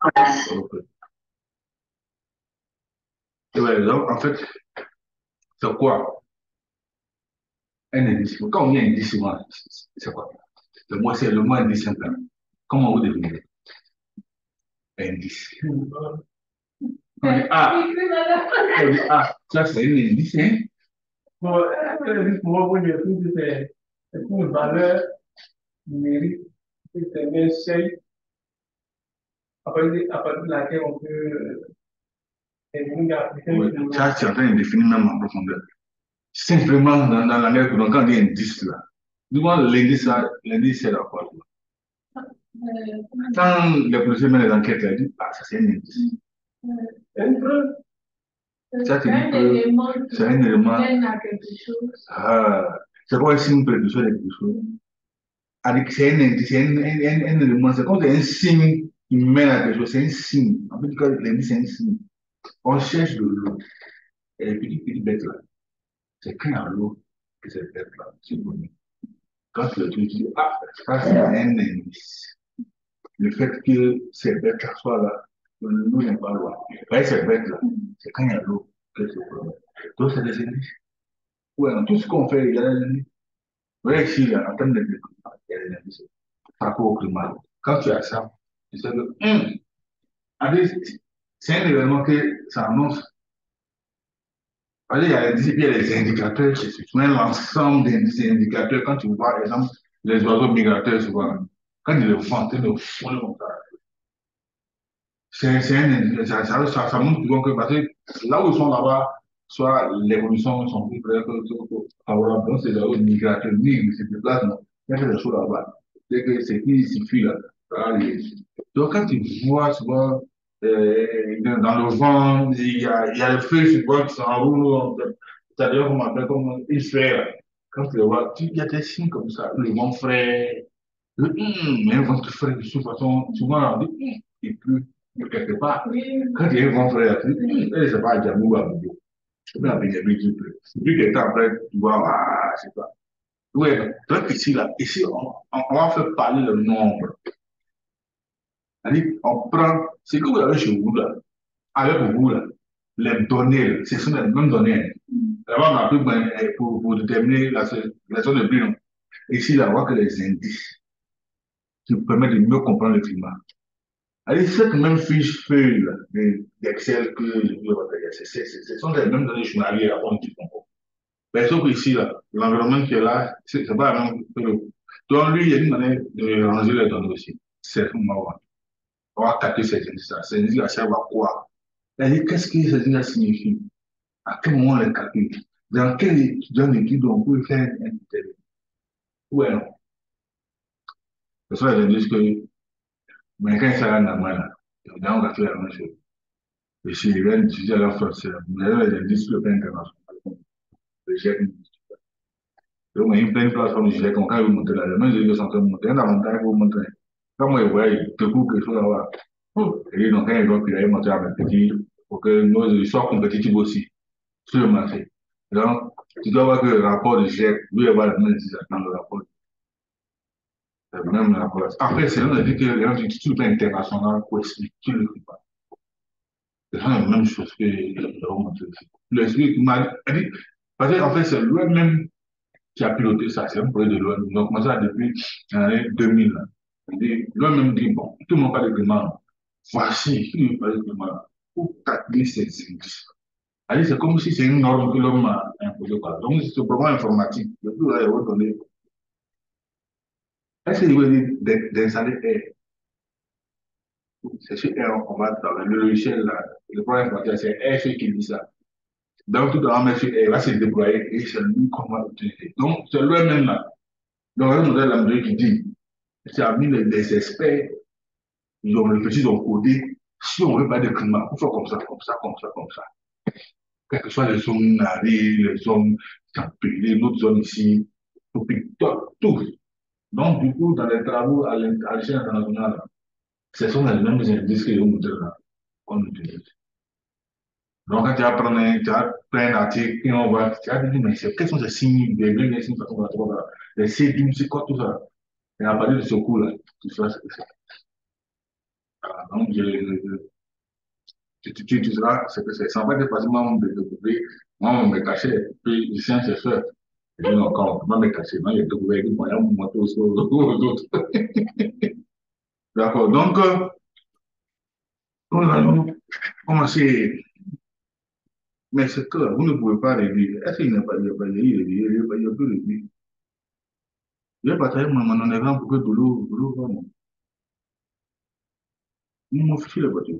Ok. Et ouais, donc, en fait, c'est quoi un indice? Quand on dit indice, souvent, c'est quoi? C'est le mot indice simple. Comment vous définissez indice? On dit ah, on dit ah, ça c'est un indice, hein? Bon, un indice pour moi, pour c'est une valeur numérique, c'est un seuil à partir de laquelle on peut oui, ça, tu es en train de définir même en profondeur. Simplement, dans la langue, donc, quand on dit indice, là, dis-moi, l'indice, c'est la quoi? Quand les policiers mènent les enquêtes, ils disent, ah, ça c'est un indice. Une preuve. Ça, c'est un élément. C'est un élément. Ah, c'est quoi un signe précurseur de quelque chose? Avec, c'est un indice, c'est un élément. C'est comme un signe qui mène à quelque chose, c'est un signe. En fait, quand l'indice, c'est un signe. On cherche de l'eau. Et les petites bêtes là, c'est quand il y a l'eau que ces bêtes là se connectent. Quand tu le dis, ah, ça c'est un indice. Le fait que ces bêtes-là soient là, l'eau n'est pas loin. Et ces bêtes-là, c'est quand il y a l'eau qu'elles se connectent. Donc c'est des indices. Ouais, dans tout ce qu'on fait, il y a des indices. Ouais, ici, là, en termes de développement, il y a des indices. Par rapport au climat. Quand tu as ça, tu sais que, c'est un événement que ça annonce. Il y a les indicateurs, c'est souvent l'ensemble des indicateurs. Quand tu vois, par exemple, les oiseaux migrateurs, souvent, quand ils le font, ils le font comme ça. C'est un indicateur, ça montre souvent que, parce que là où ils sont là-bas, soit l'évolution sont plus favorables, donc c'est les oiseaux migrateurs, ils se déplacent, non. Il y a des choses là-bas. C'est que c'est qui suffit là. Donc quand tu vois souvent dans le vent, il y a le feu sur bois qui s'enroule, c'est-à-dire qu'on appelle comme une sphère. Quand tu le vois, il y a des signes comme ça, le vent frais, mais un vent frais de toute façon, souvent on dit, il pleut quelque part. Quand il y a un vent frais, tu dis, c'est pas à Djamou ou à Boubou. C'est bien à Benjamin qui pleut. Puis quelques temps après, tu vois, ah, c'est pas. Ouais, donc ici, on va faire parler le nombre. C'est-à-dire, on prend ce que vous avez chez vous là, avec vous là, les données, ce sont les mêmes données. Là-bas, on a pris pour déterminer la zone de pluie. Ici, là, on voit que les indices qui permettent de mieux comprendre le climat. Allez, cette même fiche feuille d'Excel que je vous ai ce sont les mêmes données journalières à on dit. Mais sauf qu'ici, là, l'environnement qui est là, c'est pas la même que le. Donc, lui, il y a une manière de ranger les données aussi. C'est pour moi. On va capter ces indices-là. Ces indices-là, ça va quoi? C'est-à-dire, qu'est-ce que ces indices-là signifient? À quel moment on les calcule? Dans quel étudiant d'études on peut faire un interview? Ouais, ce sont les indices que, mais quand ça rentre dans moi, là, on va faire la même chose. Et si les gens étudient à la fois, vous avez les indices sur le plan international. Le GIEC. Donc, il y a une pleine plateforme du GIEC, quand vous montez là, le même GIEC sont en train de monter, un avantage vous montrer. Quand moi, je vois, il te couvre quelque chose là-bas. Et donc, quand ils vont, puis ils monter à mes petits, pour que nous soyons compétitifs aussi sur le marché. Donc, tu dois voir que le rapport de GIEC, lui, il va le même dans le rapport. Même la place. Après, c'est on a dit que les gens qui tout international pour expliquer le climat. C'est la même chose que le remonté. Le explique mal. Parce qu'en fait, c'est lui-même qui a piloté ça. C'est un projet de loi. Donc, commencé ça depuis l'année 2000. Lui-même dit, bon, tout le monde parle de climat. Voici, il parle de climat. Pour calculer ces indices. C'est comme si c'est une norme que l'homme a imposée. Donc, c'est un programme informatique. Le plus, là, il va donner. Est-ce qu'il veut dire d'installer c'est sur R, on va dans le logiciel, là, le programme informatique, c'est R qui dit ça. Donc, tout le monde sur R va se déployer et c'est lui qu'on va utiliser. Donc, c'est lui-même là. Donc, un modèle là qui dit, c'est à mis des experts, ils ont réfléchi, ils ont codé. Si on veut pas de climat, il faut comme ça, comme ça, comme ça, comme ça. Quelles que soient les zones arides, les zones tempérées, d'autres zones ici, tout, tout. Donc, du coup, dans les travaux à l'échelle internationale, ce sont les mêmes indices que les modèles là qu'on utilise. Donc, quand tu as plein d'articles et on voit, tu as dit, mais quels sont ces signes, les signes, les C12, c'est quoi tout ça? Et à partir de ce coup-là, tu fais ça. Donc, tu utiliseras ce que c'est. Ça va être facilement de découvrir. Moi, on me cachait, puis je suis un chercheur. Je dis non, quand on va me cacher, moi, j'ai découvert qu'il y a un moto aux autres. D'accord. Donc, nous allons commencer. Mais c'est que vous ne pouvez pas réduire. Est-ce qu'il n'y a pas de réduire? Il n'y a plus réduire. Je vais partager mon exemple pour que de l'eau va. Nous m'en fiche la voiture.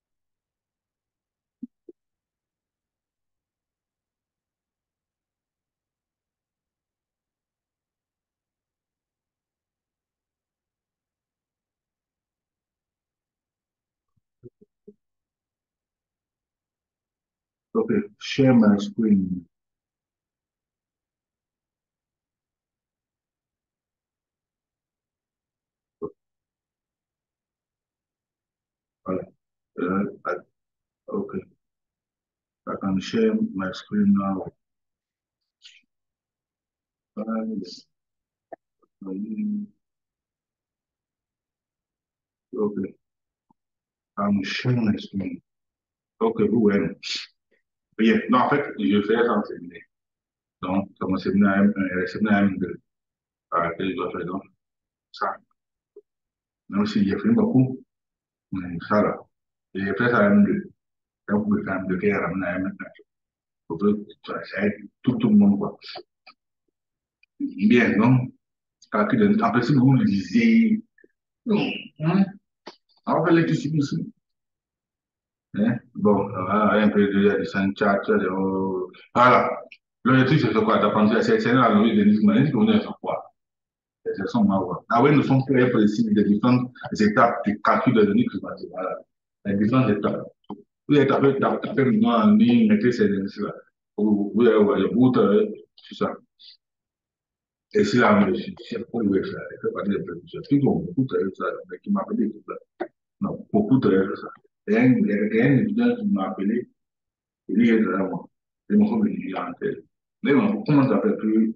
Ok, share my screen. Voilà. Okay, I can share my screen now. Okay, I'm sharing my screen. Ok, vous voyez. Bien. Non, en fait, je fais ça en séminaire. Donc, c'est mon séminaire M1, séminaire M2. Voilà, que je dois faire donc ça. Même si j'ai fait beaucoup, mais ça là. J'ai fait ça M2. Donc, vous pouvez faire M2 qui est ramené à M1. Pour que ça aide tout le monde, quoi. Bien, donc, en principe, vous le lisez. Hein? On va faire l'électricité ici. Hein? Bon, voilà, un peu de Sanchez, voilà. L'objectif, c'est quoi? D'apprendre, c'est la logique de l'isme. L'isme, on est sur quoi? C'est son mawa. Ah oui, nous sommes très précis des différentes étapes du calcul de données climatiques. Voilà. Les différentes étapes. Vous êtes tapé maintenant en ligne, mettez ces indices-là. Vous avez le bout, tout ça. Et si là, c'est pour le faire, il fait partie des prévisions. Puis, bon, beaucoup de ça, mais qui m'a appelé tout ça. Non, beaucoup de ça. Et un étudiant qui m'a appelé, il dit, moi, je me suis dit, en tête. Mais bon, comment ça fait que,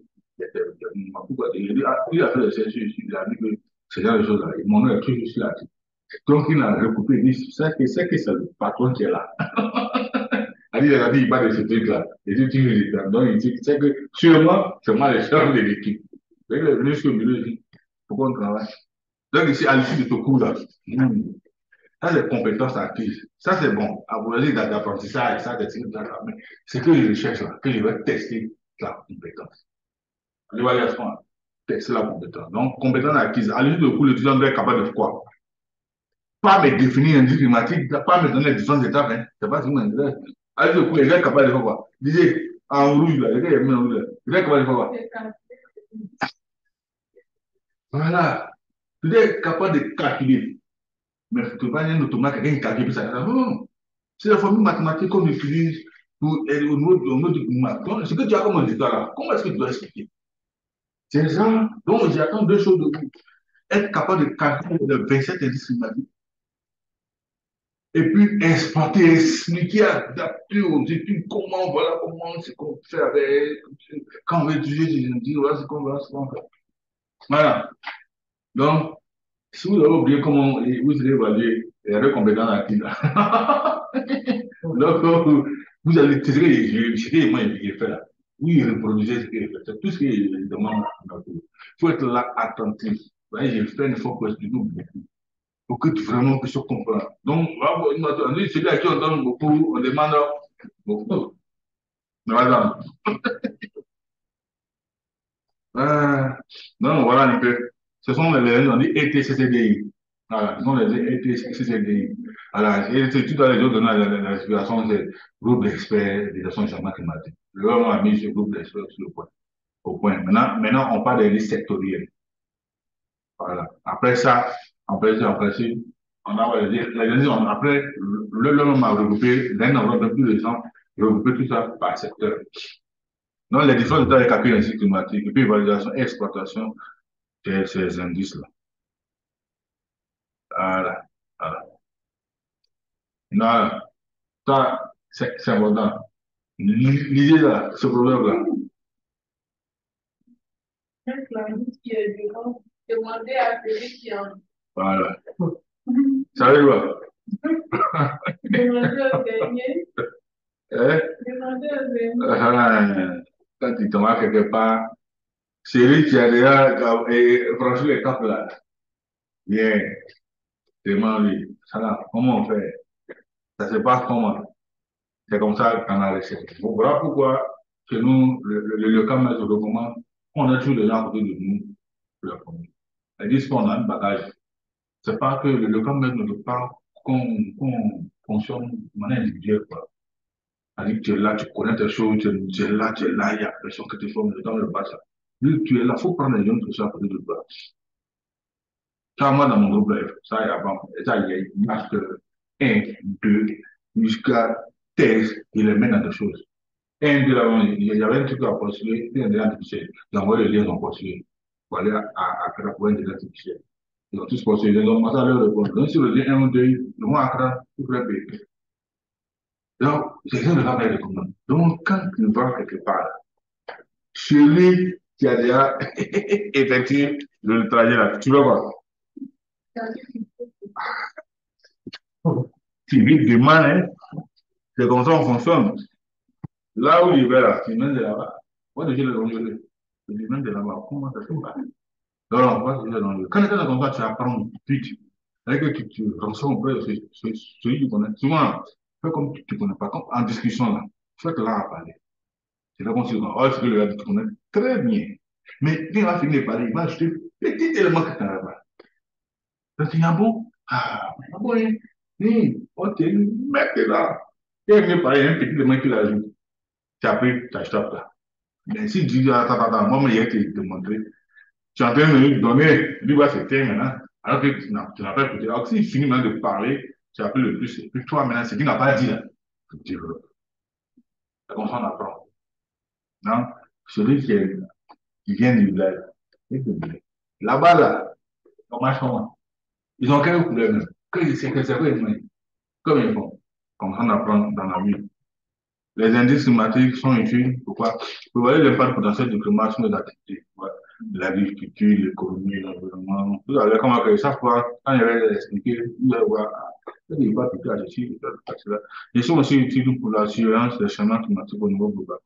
il a fait des recherches, il a dit que c'est genre de choses-là. Mon nom est toujours sur là. Donc, il a recoupé, il dit, c'est que c'est le patron qui est là. Il a dit, il parle de ce truc-là. Et tu les étapes. Donc, il dit, c'est que, sûrement, c'est moi le chef de l'équipe. Donc, il est venu sur le bureau, il dit, pourquoi on travaille? Donc, ici, à l'issue de ce cours-là, ça, c'est compétences acquises. Ça, c'est bon. À vous dire d'apprentissage, ça, c'est ce que je recherche là, que je vais tester la compétence. L'évaluation, tester la compétence. Donc, compétence acquise. À l'issue du cours, l'étudiant doit être capable de faire quoi? Pas me définir un indice climatique, pas me donner les différentes étapes. Hein. C'est pas ce qui m'intéresse. À l'issue du cours, les gars sont capables de faire quoi? Disait, en rouge, là, les gars, ils mis en rouge, là. Les gars sont capables de faire quoi? Voilà. Tu es capable de calculer. Mais tu ne peux pas dire automatiquement quelqu'un qui calcule ça. Non. C'est la formule mathématique qu'on utilise pour, au niveau du maths. Donc, ce que tu as comme résultat là, comment est-ce que tu dois expliquer? C'est ça. Donc, j'attends deux choses de vous. Être capable de calculer le 27 indices climatiques et puis exploiter, expliquer, adapter aux études comment, voilà comment c'est qu'on fait avec, quand on veut étudier des indices, voilà ce qu'on fait. Voilà. Donc, si vous avez oublié comment vous allez évaluer les compétences actives, donc vous allez tirer, ce que moi j'ai fait là. Oui, reproduisez ce que j'ai fait. C'est tout ce qu'il demande. Il faut être là attentif. Vous voyez, j'ai fait une fois que je beaucoup pour que tu vraiment puisses comprendre. Donc, on dit celui à qui on donne beaucoup, on demande beaucoup. Voilà. Euh, donc, voilà un peu. Ce sont les on dit ETCCDI. Voilà, ce sont les ETCCDI. Voilà, et c'est tout dans les autres, dans la situation, c'est groupe d'experts des questions de changement climatique. Le gouvernement a mis ce groupe d'experts sur le point. Au point. Maintenant, on parle des listes sectorielles. Voilà. Après ça, on a après, l'homme a regroupé, d'un ordre de plus de gens, regroupé tout ça par secteur. Donc, les différents états de calcul ainsi climatique, et puis évaluation et exploitation de ces indices-là. Voilà. Voilà. Non, ça, c'est important. L'idée là, ce problème-là. Voilà. Ça veut dire quoi? Hein? Quand tu tombes quelque part, c'est lui qui a déjà franchi l'étape là. Bien, demande lui. Ça là, comment on fait? Ça se passe comment? C'est comme ça qu'on a réussi. Bon, voilà pourquoi chez nous, le camp maître recommande, on a toujours les gens à côté de nous pour la première. Ils disent qu'on a un bagage. C'est pas que le camp maître ne veut pas qu'on fonctionne de manière individuelle, quoi. C'est-à-dire que tu es là, tu connais tes choses, tu es là, il y a personne que tu formes dans le bas. Lui, tu es là, il faut prendre les gens qui sont à côté de toi. Ça, moi, dans mon groupe, là, ça, il y a, bon, ça, il y a une marche de 1, 2, jusqu'à 13, il les met dans des choses. Un de là, il y avait un truc à postuler, une intelligence artificielle. J'ai envoyé le lien, ils ont postulé. Pour aller à Accra pour une intelligence artificielle. Ils ont tous postulé, ils ont commencé à leur répondre. Donc, sur le lien 1 ou 2, le mot Accra, tout fait payer. Donc, c'est ça le travail de commande. Donc, quand tu vas quelque part, celui qui a déjà effectué le trajet là, tu vas voir. Tu vis demain, hein, c'est comme ça on fonctionne. Là où il va là, tu mènes de là-bas. Moi, déjà, le je mène de là-bas. Comment ça se passe? Non, non, pas déjà dans le. Quand tu es dans ton tu apprends vite. Avec que tu ressens un peu celui que tu connais. Souvent, fais comme tu ne connais pas. Comme en discussion, là, fais que là à parler. C'est comme si, oh, est-ce que le gars, tu connais très bien. Mais quand il va finir de parler, il va ajouter petit élément que tu n'as pas. Donc, tu dis, ah bon? Ah, ah bon, hein? Ok, maintenant. Et il vient parler, il y a un petit élément qu'il ajoute. Tu as pris ta stoppe là. Mais si tu dis, attends, attends, moi, il y a été démontré. Tu es en train de lui donner, lui, va se taire maintenant, alors que tu n'as pas écouté. Alors, s'il finit maintenant de parler, tu as appris le plus. Et puis toi, maintenant, ce qu'il n'a pas dit là, tu développes. C'est comme ça qu'on apprend. Non? Celui qui vient du village, là-bas, là, on marche comment? Ils ont quel problème? C'est que c'est vrai, comme ils font. Comme ça, on apprend dans la vie. Les indices climatiques sont utiles. Pourquoi? Pour voir l'impact potentiel du climat sur nos activités. Ouais. L'agriculture, l'économie, l'environnement. Vous allez comment que chaque fois, quand il va expliquer, vous allez voir, il va plutôt à ceci, il va à cela. Ils sont aussi utiles pour l'assurance des changements climatiques au niveau global.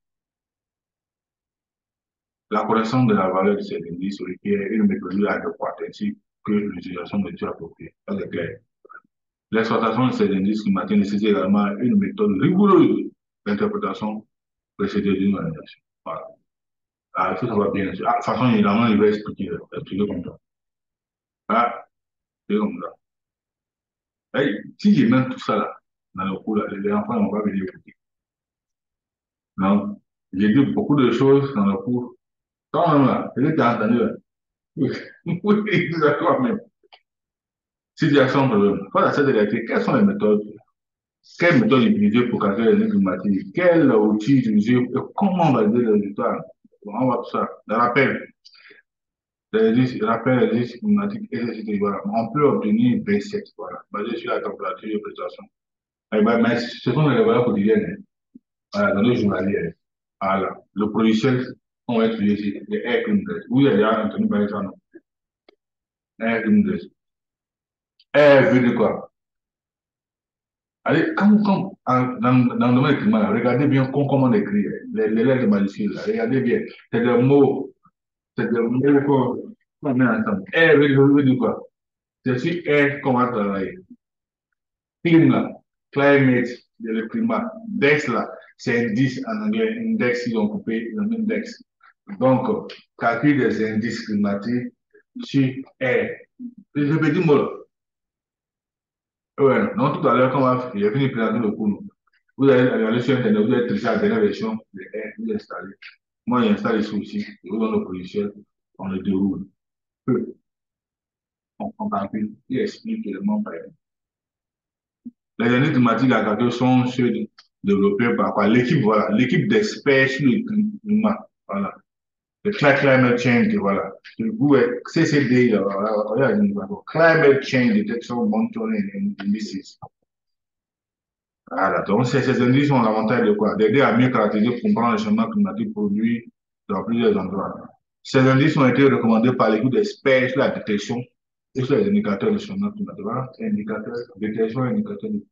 La connaissance de la valeur de ces indices requiert une méthodologie adéquate ainsi que l'utilisation de méthodes appropriées. Ça, c'est clair. L'exploitation de ces indices climatiques nécessite également une méthode rigoureuse d'interprétation précédée d'une organisation. Voilà. Ah, il faut savoir bien. Ah, de toute façon, évidemment, il va expliquer comme ça. Ah, c'est comme ça. Hey, si je mets tout ça là, dans le cours, là, les enfants vont pas venir écouter. Donc, j'ai dit beaucoup de choses dans le cours. Quand même là, c'est que tu as entendu là. Oui, oui, exactement même. Situation problème. Quand la cette réalité, quelles sont les méthodes? Quelles méthodes utiliser pour calculer les climatiques? Quel outil utiliser? Et comment valider les résultats? On va tout ça. Le rappel. Les rappels, les risques climatiques, et voilà. On peut obtenir 27, voilà, basé sur la température et prestation. Mais ce sont les valeurs quotidiennes, hein. Voilà, dans les journaliers. Voilà. Le logiciel, on va utiliser les air climatiques. Vous avez déjà entendu parler de ça, non? Air climatiques. Air veut dire quoi? Allez, dans le domaine du climat, regardez bien comment on écrit les lettres majuscules. Regardez bien. C'est des mots. C'est des mots qu'on met ensemble. Air veut dire quoi? C'est sur air qu'on va travailler. Clim là, climate, le climat. Dex là, c'est indice en anglais. Index, ils ont coupé l'index. Donc, calcul des indices climatiques sur air. Je peux dire, moi, ouais, donc tout à l'heure, quand j'ai fini de présenter le cours, vous allez aller sur Internet, vous allez télécharger la dernière version de air, vous installez. Moi, j'ai installé ici aussi, je vous donne le logiciel, on le déroule. On calcule, il explique élément par élément. Les indices climatiques à calculer sont ceux développés par quoi? L'équipe, voilà, l'équipe d'experts sur le climat, voilà. Le climate change, voilà. CCD, voilà, climate change detection monitoring indices. Voilà, donc ces indices ont l'avantage de quoi? D'aider à mieux caractériser, comprendre les changements climatiques produits dans plusieurs endroits. Ces indices ont été recommandés par l'équipe d'experts sur la détection Et sur les indicateurs de changement climatique, voilà, indicateurs, détection, indicateurs de.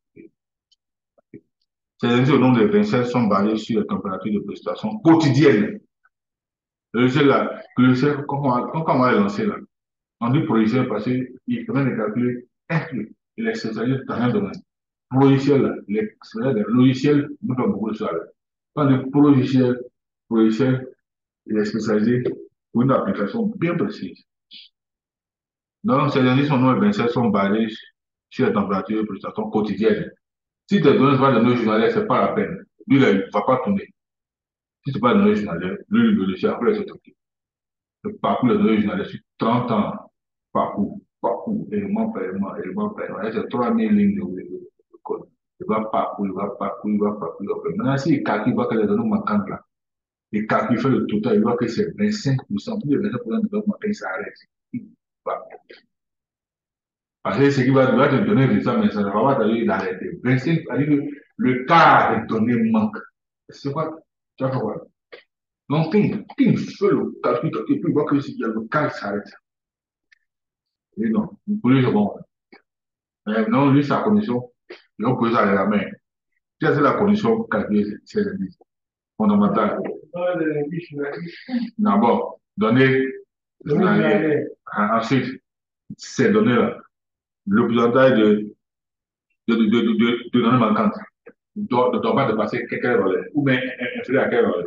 Ces indices au nombre de 27 sont basés sur les températures de précipitation quotidiennes. Le logiciel là, le logiciel, quand on va le lancer là, on dit logiciel parce qu'il permet de calculer inclus. Il est spécialisé dans un domaine. Logiciel là, le logiciel nous fait beaucoup de choses. Quand on dit logiciel, il est spécialisé pour une application bien précise. Donc, ces indices au nombre de 27 sont basés sur les températures de précipitation quotidiennes. Si tes données sont dans nos journalières, ce n'est pas la peine. Lui, là, il ne va pas tourner. Si ce n'est pas dans nos journalières, lui, le logiciel, après, c'est OK. Le parcours de données journalières sur 30 ans, parcours, élément par élément. C'est 3000 lignes de code. Il va parcourir, il va parcourir, il va parcourir. Maintenant, s'il calcule, il voit que les données manquantes là, il calcule, il fait le total, il voit que c'est 25%. Plus de 25% de données manquantes, il s'arrête. Parce que ce qui va te donner le résultat, mais ça ne va pas t'arriver d'arrêter. 25, c'est-à-dire que le quart des données manque. C'est pas, tu vas voir. Donc, quand il fait le calcul, et puis il voit que s'il y a le quart, il s'arrête. Et non, pour lui, c'est bon. Non, lui, sa condition, il va poser ça à la main. C'est la condition pour calculer ces indices fondamentales. D'abord, donner, ensuite, ces données-là, le pourcentage de données manquantes ne doit pas dépasser quel relais, ou bien inférieur à quel relais.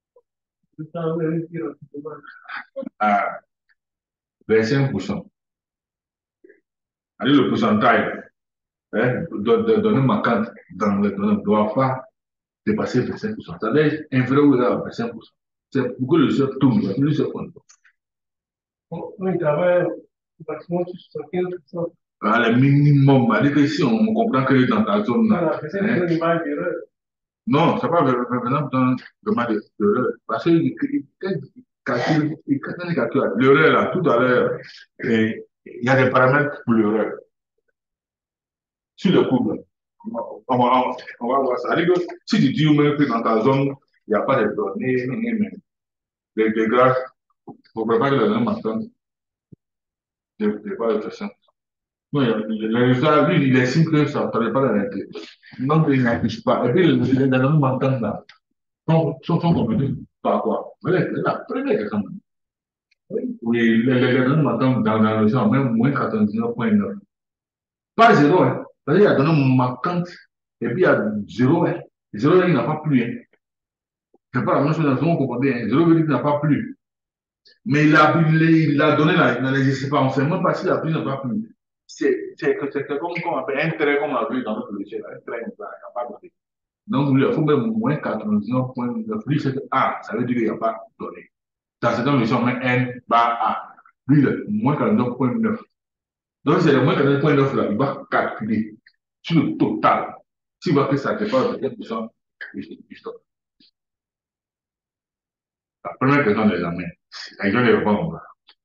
À 25%. Alors, le pourcentage de données manquantes dans les données ne doit pas dépasser 25%. C'est-à-dire inférieur ou égal à 25%. C'est pourquoi le chef tourne, le chef tourne. Oui, travaille maximum sur 75%. Le minimum, c'est-à-dire que si on comprend que dans ta zone là. C'est une image d'erreur. Non, c'est pas vraiment dans le mal d'erreur. Parce qu'il calcule, l'erreur là, tout à l'heure, il y a des paramètres pour l'erreur. Sur le couple, on va voir ça. C'est-à-dire que si tu dis même que dans ta zone, il n'y a pas de données, les graphes, il ne faut pas que les données manquantes, c'est pas de question. Non, le résultat, lui, il estime que ça ne travaille pas la réalité. Donc, il n'affiche pas. Et puis, les données manquantes là sont complétées par quoi? La première question. Oui, les données manquantes dans le champ, même moins 99,9. Pas zéro, hein. C'est-à-dire qu'il y a des données manquantes et puis il y a zéro, hein. Zéro, il n'a pas plus, hein. C'est pas la même chose dans le second composé, hein. Zéro veut dire qu'il n'a pas plus. Mais il a donné là, il n'existe pas. On ne sait même pas s'il a plus, il n'a pas plus. C'est comme on appelle un trait, comme on a vu dans notre logiciel, un trait, il n'a pas donné. Donc, il faut même moins 99,9. Lui, c'est que A, ça veut dire qu'il n'y a pas donné. Dans cette logiciel, on met N bar A. Lui, le moins 49,9. Donc, c'est le moins 49,9 là, il va calculer sur le total. S'il voit que ça dépasse de 10%, il stoppe. La première question de l'examen, je vais les répondre.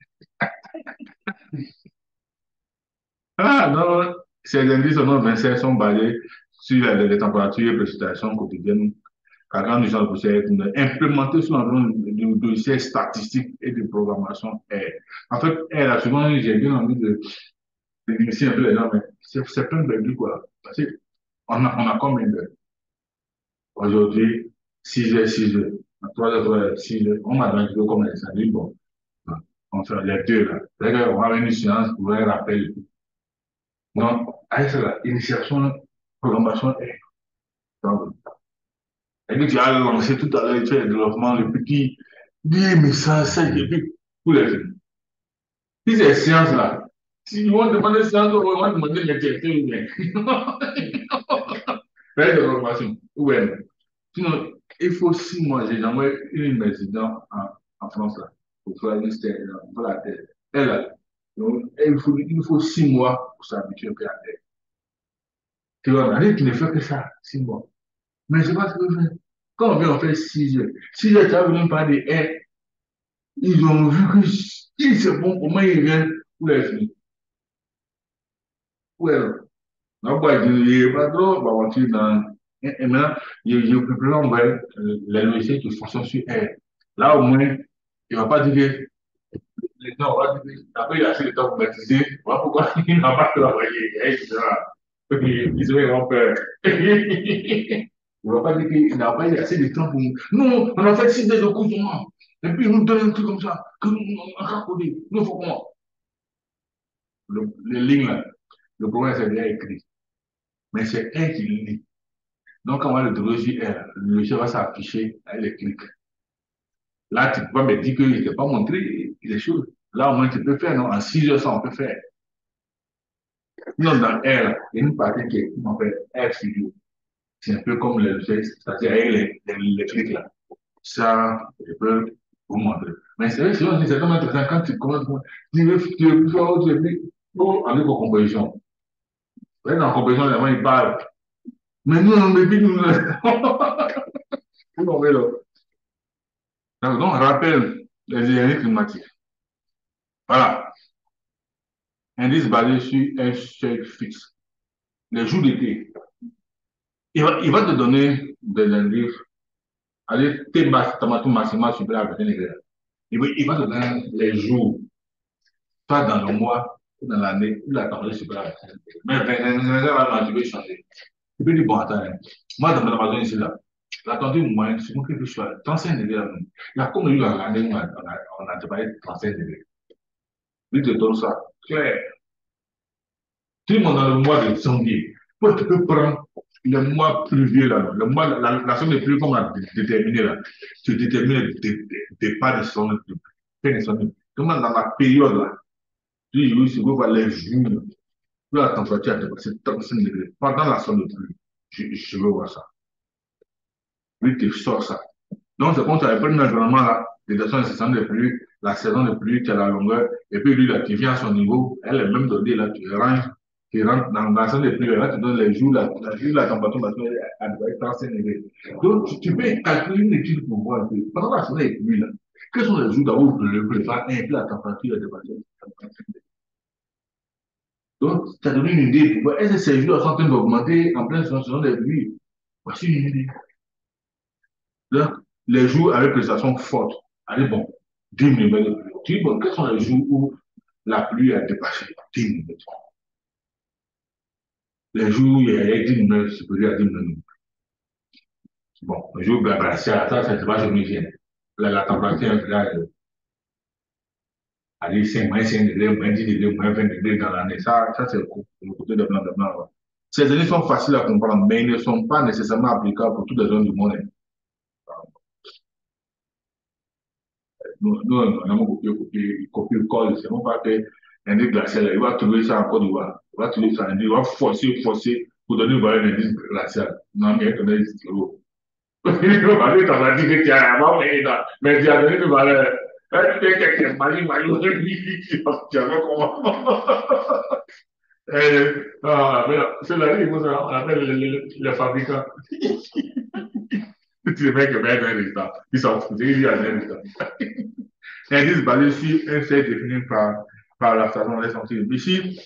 Ah non, ces indices au nom 27 sont basés sur les températures et précipitations quotidiennes à grande échelle de poussière implémentées sur l'environnement du logiciel statistique et de programmation R. En fait, R, souvent, j'ai bien envie de dénoncer un peu les gens, mais c'est plein de trucs, quoi. Parce qu'on a combien de aujourd'hui, 6 heures, 6 heures, 3 heures, 3 heures, 6 heures, on m'a donné comme ça, dit, bon, on fait les deux, là. C'est-à-dire qu'on va avoir une séance pour un rappel. Donc, avec ça, initiation, programmation est. Et puis, tu as lancé tout à l'heure, tu as le développement, le petit, 10 messages, et puis, pour les films. Si c'est science là, si ils vont demander science, ils vont demander les questions ou bien. Faire de formation. Ouais. Sinon, il faut 6 mois. J'ai envoyé une résidente en France là, pour faire une stage, pour la terre. Elle là, donc, il faut 6 mois pour s'habituer à la terre. Tu vois, mais tu ne fais que ça, 6 mois. Mais je sais pas ce que je fais. Quand on vient, on fait 6 heures. 6 heures, tu as venu par des airs. Ils ont vu que si c'est bon, comment ils viennent pour les filles. Ouais, non, bah, il n'y a pas trop, bah, on tire dans. Et maintenant, je peux envoyer les logiciels qui fonctionnent sur R. Là, au moins, il ne va pas dire les gens, on va dire, après, il a assez de temps pour baptiser. Voilà pourquoi il n'a pas travaillé, etc. Il serait grand-père. Il ne va pas dire qu'il n'a pas eu assez de temps pour nous. Non, on a fait 6 heures de cousin. Et puis, il nous donne un truc comme ça. Que nous, on a raccordé. Nous, il faut comment? Les lignes, là, le problème, c'est bien écrit. Mais c'est elle qui lit. Donc, quand on va le trouver sur elle, le chef va s'afficher avec les clics. Là, tu peux me dire qu'il ne t'a pas montré les choses. Là, au moins, tu peux faire, non? En 6 heures, ça, on peut faire. Sinon, dans R, il y a une partie qui est, qu'on appelle R Studio. C'est un peu comme le c'est-à-dire avec les clics là. Ça, je peux vous montrer. Mais c'est vrai, sinon, c'est tellement intéressant quand tu commences, tu veux faire autre chose, pour aller pour composition. Ouais, dans la composition, les gens, ils parlent. Mais nous, on me dit, nous, on va là. Donc, on rappelle les énergies climatiques. Voilà. Indice basé sur un seuil fixe. Les jours d'été. Il va te donner des indices. Allez, T température maximale supérieure à 21 degrés. Il va te donner les jours, pas dans le mois, dans l'année, où la température supérieure à 21 degrés. Mais 21 degrés, là, tu peux changer. Tu peux dire, bon, attends, hein. Moi, dans ma maison ici, là, la température moyenne, c'est moi qui suis à 35 degrés. Là, il y a comme eu l'année où on a travaillé 35 degrés. Il te donne ça. Clair. Tout le monde dans le mois de janvier. Tu peux prendre le mois pluvieux, là, le mois, la zone de pluie comme on a déterminé, là. Tu détermines le départ de son de pluie. Dans la période, là, tu vois les jours, où la température a dépassé 35 degrés. Pendant la zone de pluie, je veux voir ça. Lui, tu sors ça. Donc, c'est comme ça, il prend un environnement là, les saison de pluie, la saison de pluie, tu as la longueur, et puis lui, là, tu viens à son niveau, elle est même donnée, là, tu rentres dans la saison de pluie, là, tu donnes les jours, la température, elle doit être 35 degrés. Donc, tu peux calculer une étude pour voir un peu. Pendant la saison de pluie, là, quels sont les jours là où le pleut pas, et puis la température est dépassée. Donc, ça donne une idée pour voir, est-ce que ces jours sont en train d'augmenter en pleine saison de pluie? Voici une idée. Donc, les jours avec prestation forte, allez, bon, 10 mm de pluie. Tu dis, bon, quels sont les jours où la pluie a dépassé 10 mm? Les jours où il y a 10 mm supérieurs à 10 mm. Bon, les jours glaciaires, ça, c'est pas jamais. La température est là, allez, 5, moins 5 degrés, moins 10 degrés, moins 20 degrés dans l'année. Ça c'est le côté de blanc, de blanc. Ouais. Ces données sont faciles à comprendre, mais ils ne sont pas nécessairement applicables pour toutes les zones du monde. Nous, on a copié-colle. C'est non pas que l'indice glacial, il va trouver ça en Côte d'Ivoire. Il va trouver ça, il va forcer pour donner une valeur d'indice glacial. Non, mais il donne zéro. Il va dire, t'as dit que tu as avant, mais tu as donné une valeur. Tu es quelqu'un, tu as comment? Cela dit, on appelle les fabricants. Les mecs qui mettent un résultat. Ils s'en foutent, ils disent un résultat. Indice basé sur un fait défini par la façon dont les sentir. Ici,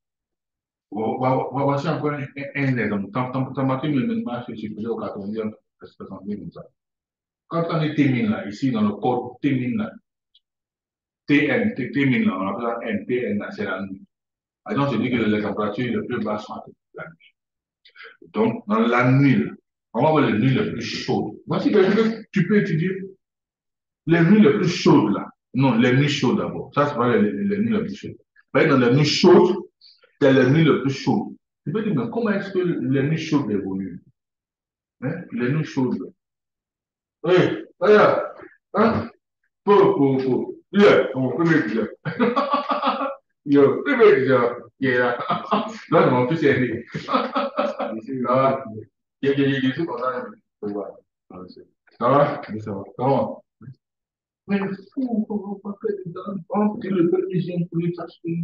voici encore un exemple. Température minimale supérieure au 90e, comme ça. Quand on est T-min là, ici dans le code T-min là, T-min là, on appelle ça NTN là, c'est la nuit. Alors, je dis que les températures les plus basses sont la nuit. Donc, dans la nuit, là, on va voir les nuits les plus chaudes. Voici quelque chose que tu peux étudier. Les nuits les plus chaudes, là. Non, les nuits chaudes d'abord. Ça, c'est pas les nuits les plus chaudes. Mais dans les nuits chaudes, c'est les nuits les plus chaudes. Tu peux dire, mais comment est-ce que les nuits chaudes évoluent? Hein? Les nuits chaudes. Oui, regarde. Hein? Pour. Yeah, on peut mettre là. Yo, peut mettre là. Yeah. Là, mon fils est né. Ah, il est tout content. Ça va? Ça va. Comment? Mais il faut pas que les gens que le peuple vient pour les acheter.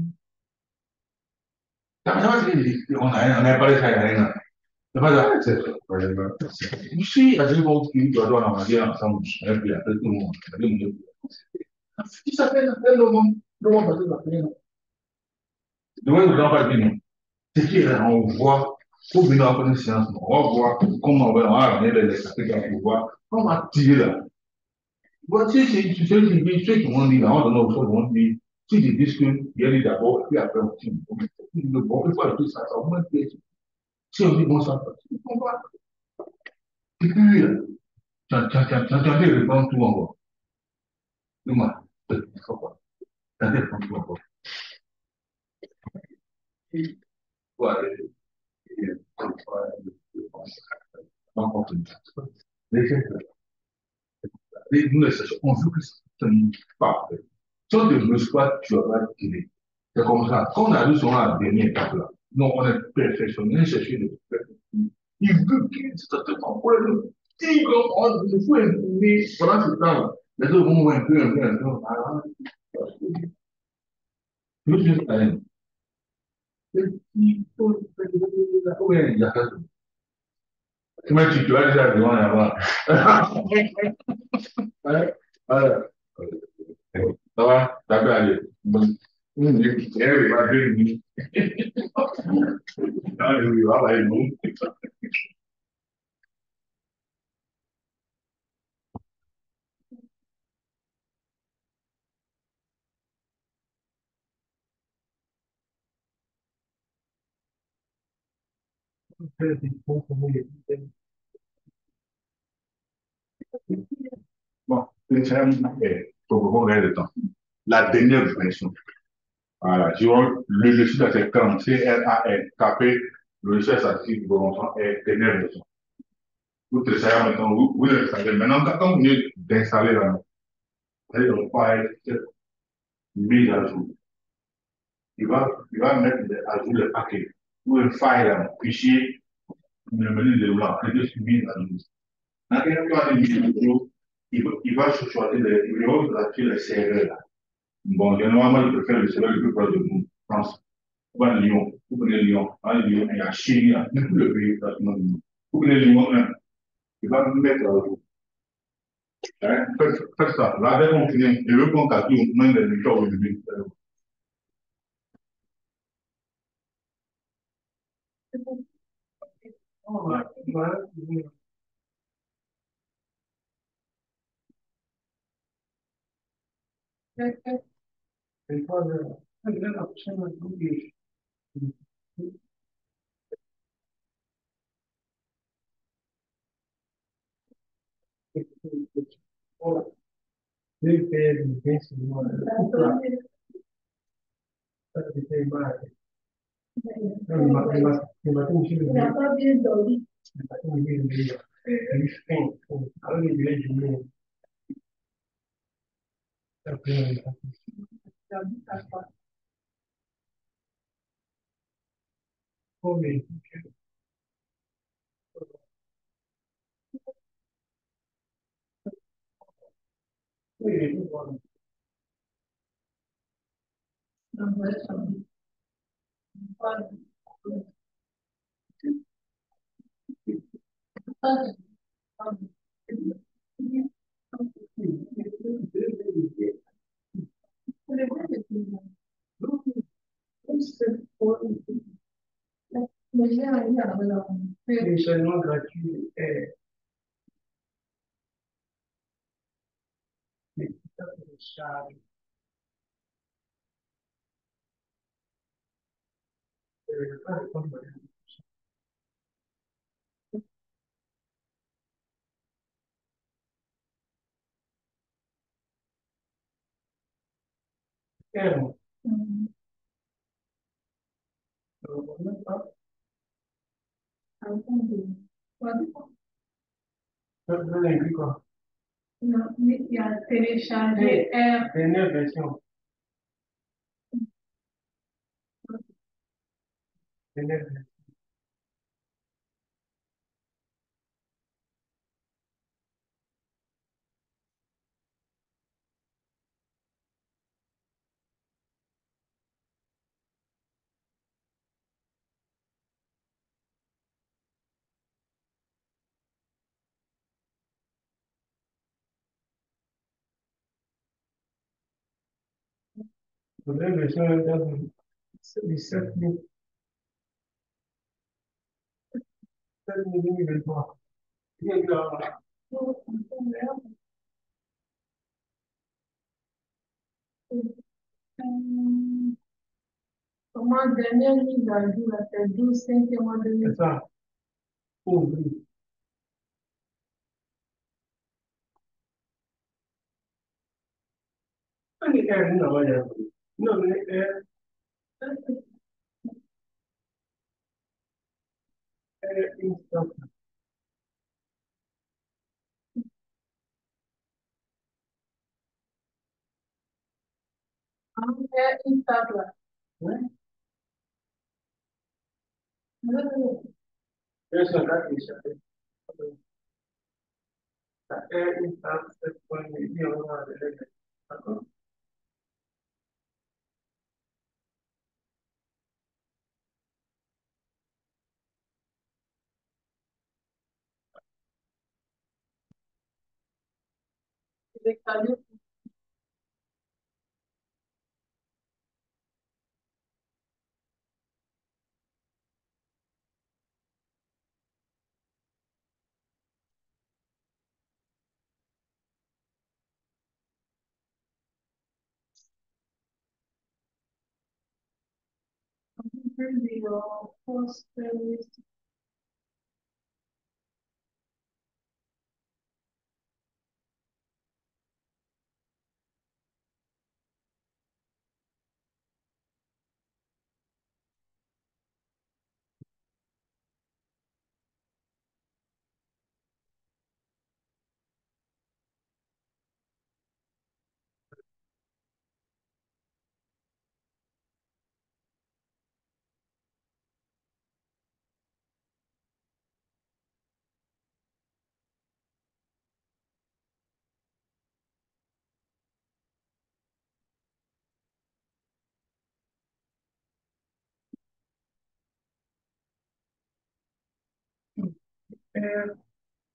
On a parlé de ça, rien. C'est pas ça. Ici, à dire qui doit avoir un lien ensemble, et puis après tout le monde. Qui s'appelle le monde? Le monde va tout appeler. Le monde ne va pas dire non. C'est qu'on voit, pour venir en une séance, on va voir comment on va amener les chapitres pour voir, on va tirer là. Bon, ceux qui vont dire, on donne aux choses, vont dire, si ils disent qu'il y a dit d'abord, et puis après, on dit, bon, une fois que ça au moins, si on dit, bon, ça, tu comprends pas. Et puis, tu as des répondre tout encore. Dis-moi, il faut quoi? Tu as des répondre tout encore. Voilà, donc, on finit. Nous, les sessions, on veut que ça ne pas. Si on ne te bouge pas, tu vas pas tirer. C'est comme ça. Quand on arrive sur la dernière étape là, non, on est perfectionné, chercher le perfectionnisme. Il veut qu'il se totalement pour le si on il faut aimer pendant ce temps-là. Les autres vont un peu. Je veux juste aller. Il faut, il y a ça. Tu m'as dit, tu vas déjà devant là-bas. Ouais, ouais. Ça va, ça peut aller. Bon. Elle va venir. Ah, oui, voilà, et nous. Bon, c'est un faut qu'on le temps. La dernière version. Voilà, le dessus de cette crème, C-R-A-N, tapé, le logiciel statistique de l'enfant est dernière version. Vous téléchargez maintenant, vous le savez. Maintenant, quand vous venez d'installer là, vous allez donc pas être mis à jour. Il va mettre à jour le paquet. Ou un file, un fichier, le menu de déroulant, que je suis mis à jour. Quand quelqu'un a mis à jour, il va choisir il va choisir le serveur là. Bon, généralement, je préfère le serveur le plus proche de nous, France. Ou bien Lyon. Vous prenez Lyon. En Lyon, il y a Chine, il y a tout le pays pratiquement du monde. Vous prenez Lyon 1, il va vous mettre à jour. Hein? Faites ça. Là, dès qu'on finit, je veux qu'on calcule même les victoires au début. Il y a téléchargé R. Dernière version. La version est dans 17 000, 7 2023. Euh, Comment dernière mise à jour, là, c'est 12, 5e mois de C'est ça. Ouvrir. Ani air nuna waya. Non, mais air instant. une table, là. Ouais. Euh, Air instant, là, air instant, c'est pour les dire, on va aller. D'accord? les calés. Post, Air,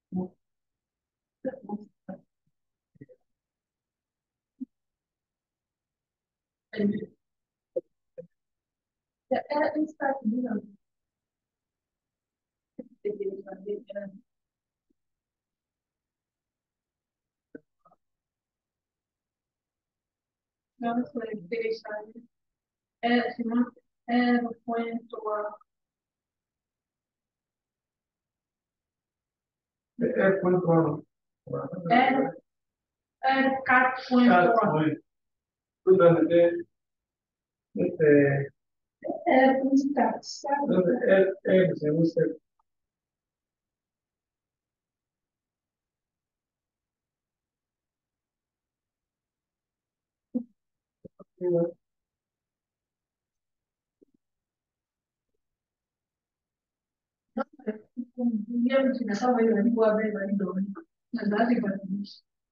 une table, là. C'est téléchargé, non, c'est téléchargé. Sinon, R.3, air point trois. R, Quatre, R4.3, oui. Tout dans le air, c'est, R.4, ça, dans le air, c'est où c'est, bien, tu n'as pas envoyé la vidéo avec la vidéo. Là, c'est pas fini.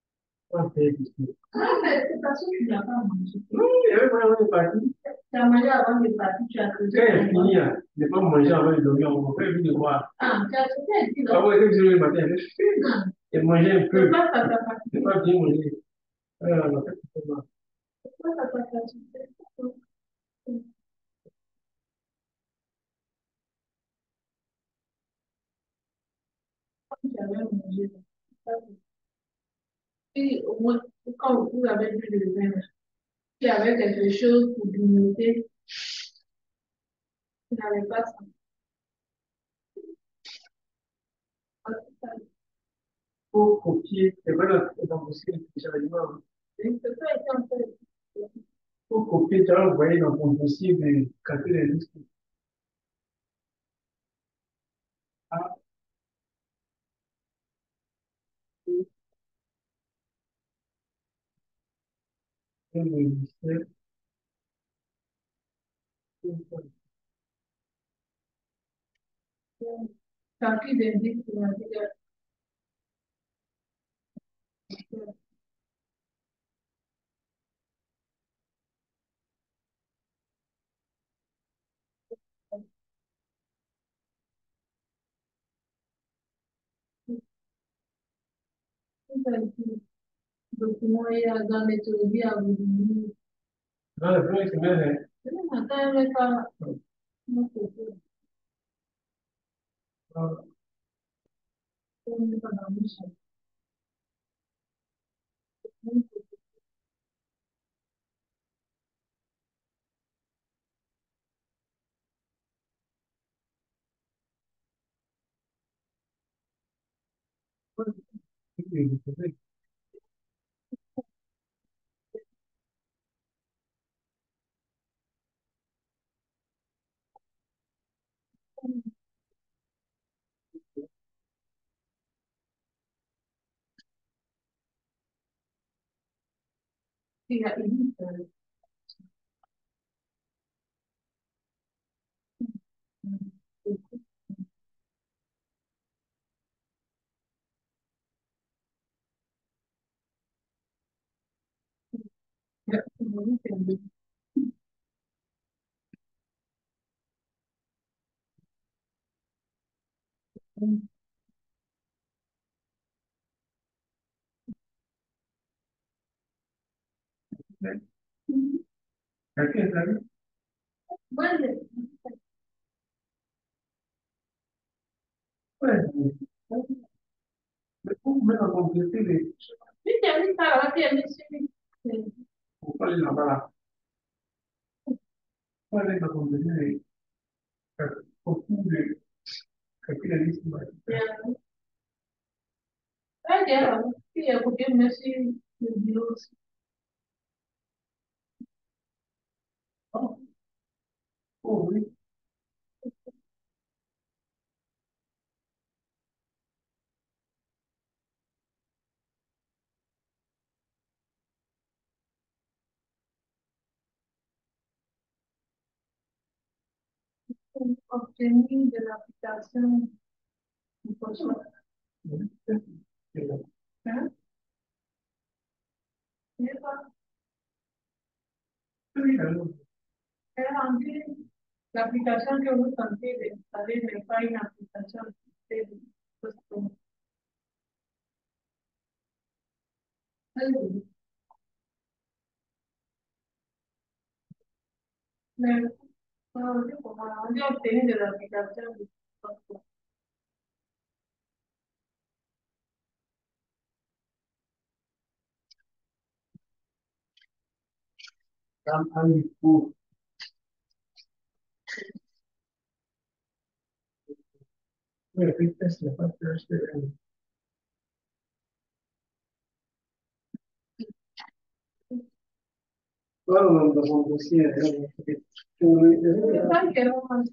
Ah, mais c'est parce que tu n'as pas mangé. non, il y avait pas de partie. Tu as mangé avant de partir, tu as creusé Quand il ton ventre. finit, hein, il n'est pas manger avant de dormir, on fait vite de voir. Ah, tu as tout dit, Ah non? ouais, dès que je le matin, j'ai mangé un C'est peu. pas ça, ça J'ai partie. pas bien mangé. Ah, en fait, c'est pas. C'est pas ça, ça partie. Tu avais mangé. Et au moins, quand vous avez bu le vin, il y avait quelque chose pour grignoter, tu n'avais pas ça. Faut copier, c'est vrai, dans le dossier de téléchargement. C'est pas été en fait. Faut copier, tu as envoyé dans ton dossier de calcul des risques. Ah, et le logiciel. Calcul d'indice pour la vie. Document et dans la méthodologie à vous dire. Dans le premier semestre, Le matin, elle n'est pas. Non, hein, c'est pas dans le champ. Il y a une, Bueno, viste, a mí estaba aquí, a mí sí ya, ya, sí, ya, porque me sí, Dios, obtení de la aplicación, pues, ¿eh? Era antes, la aplicación que uso antes de salir de página aplicación, pues, me, no, yo obtení de la aplicación, ¿sabes qué era más?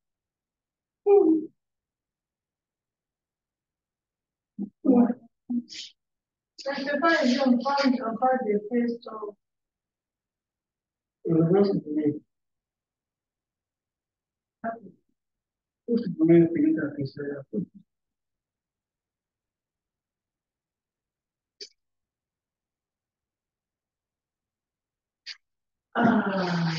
Je sais pas, on parle de texto. Ah,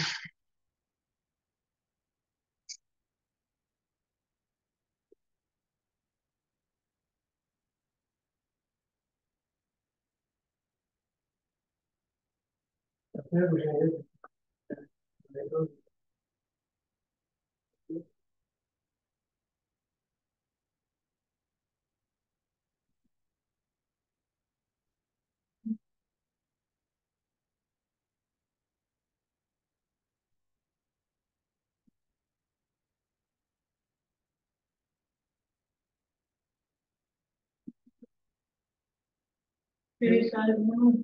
téléchargement.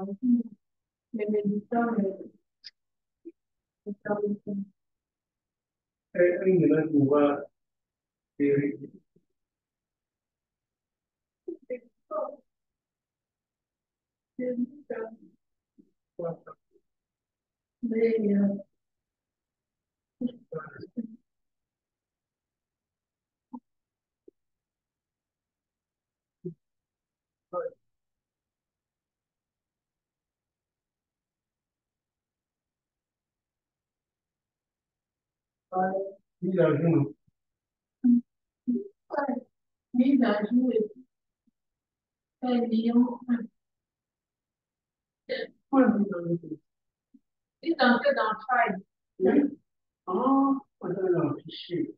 les médicaments, les services. Une de pouvoir et C'est quoi? C'est médicaments. Mais, mise à jour. ouais, mise à jour et puis, un million. Point mise à jour. Ils entraient dans le file. Oui. Ah, on a un fichier.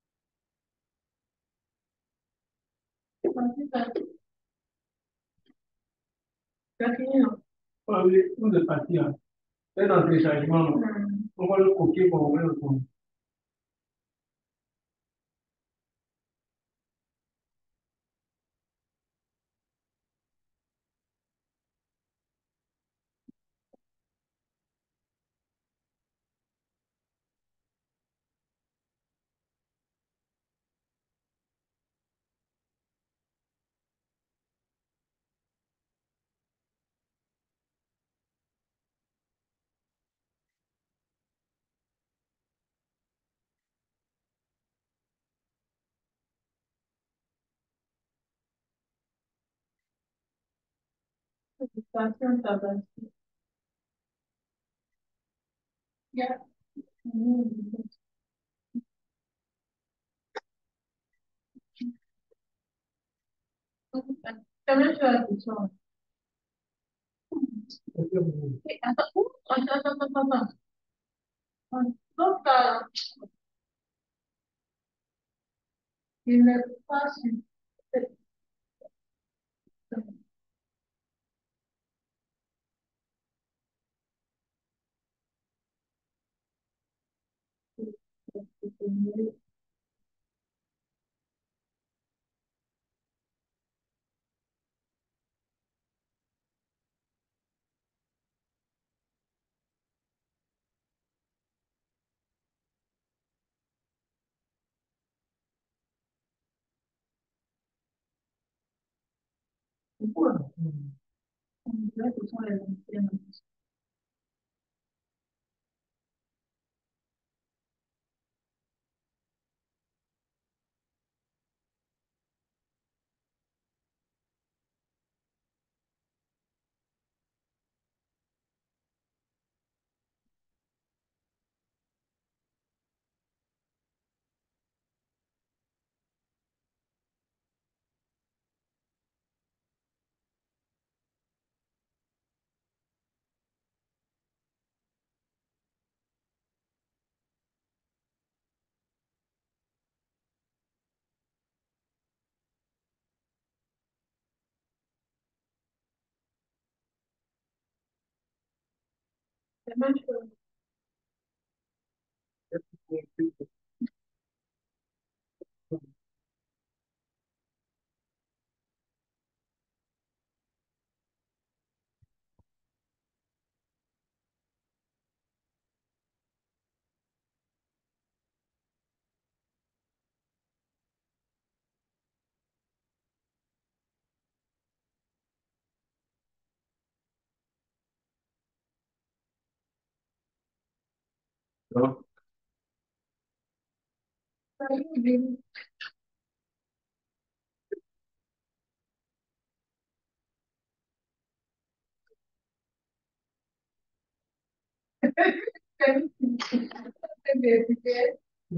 C'est fini, non? Ah oui, tout est parti là. C'est dans le téléchargement. On va le copier pour ouvrir le compte. Station tabac. Yeah. Comment tu as dit ça? Attends, attends. Donc, il n'est pas sur cette Pourquoi? on dirait que ce sont les anciennes. C'est la même chose. Donc, Ça y est, il est- c'est vérifié.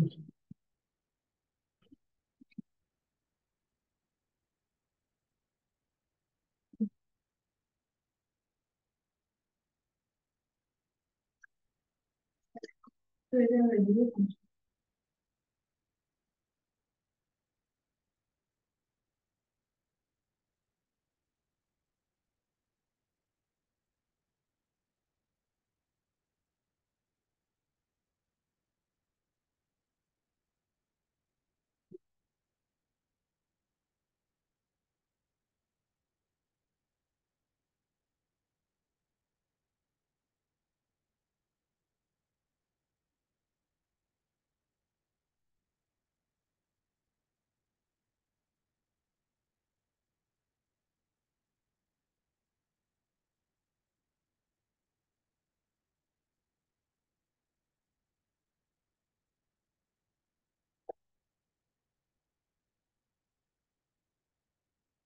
C'est vérifié.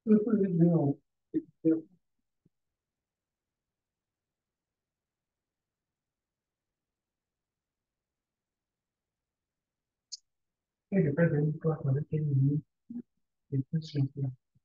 Le plus vite, non. Et je fais une fois avec une minute, et tout simple.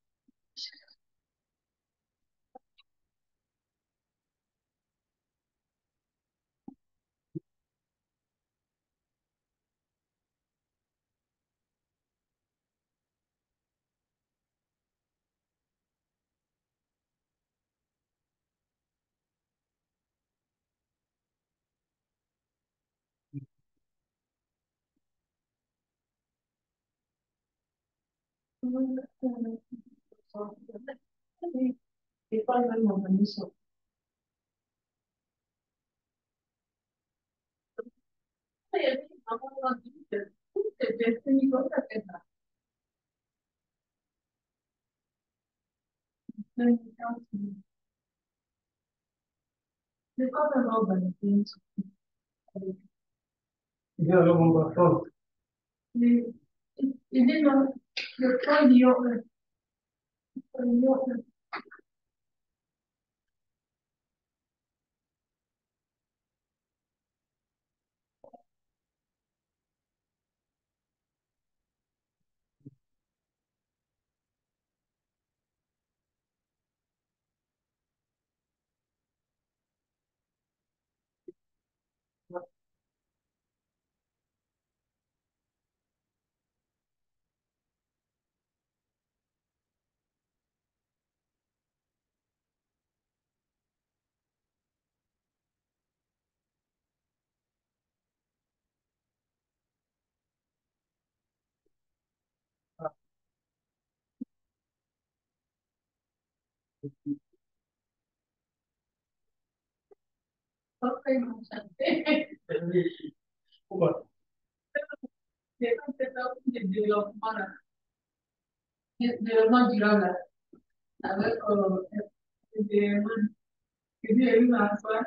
Et pas même mon mission. C'est pas vraiment organisé. Il y a alors mon patron. Mais il dit non, le point il Pourquoi? c'est un développement, développement durable avec des et puis il m'assoit.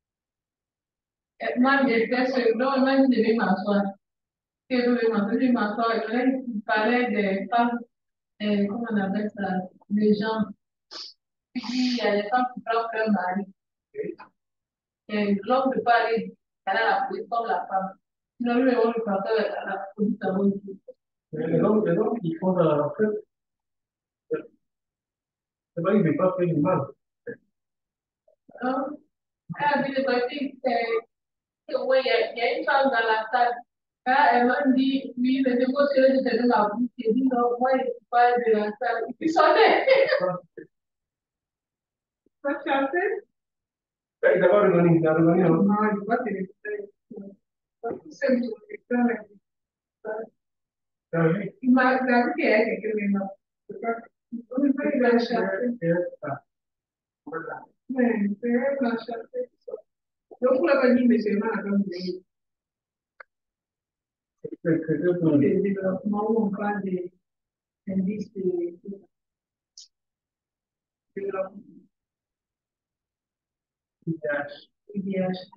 Moi, j'ai fait ce dont moi, je devais m'asseoir. Que je devais m'asseoir. Et là, il parlait des femmes, comment on appelle ça, des gens. Puis il y a des femmes qui frappent leur mari. Et l'homme ne peut pas aller à la police comme la femme. Sinon, lui, on le frappe à la police avant tout. Les hommes qui font dans la fête, c'est pas qu'ils n'aient pas fait du mal. Alors, ah, puis le côté, ouais, il y a une femme dans la salle. Quand elle m'a dit, oui, mais c'est quoi que je te donne la bouche? J'ai dit, non, moi, je ne suis pas de la salle. Et puis, sortait. Ça chantait. Il a revenu, il a revenu. Non, je crois que c'est mon lecteur. Il m'a dit qu'il y a quelqu'un maintenant. On ne peut pas chanter. Mais c'est vrai qu'on a chanté. Donc, vous l'avez dit, mais c'est mal comme les développements où on parle des indices de développement. IDH.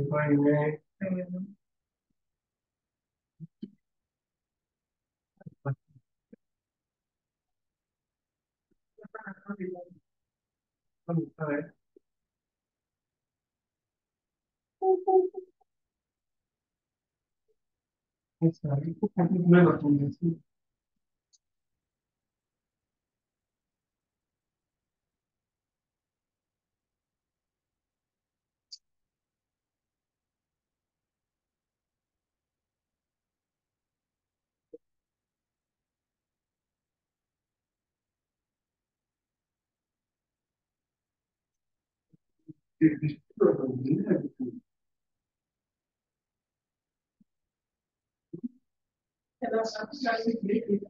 Alors, ça, c'est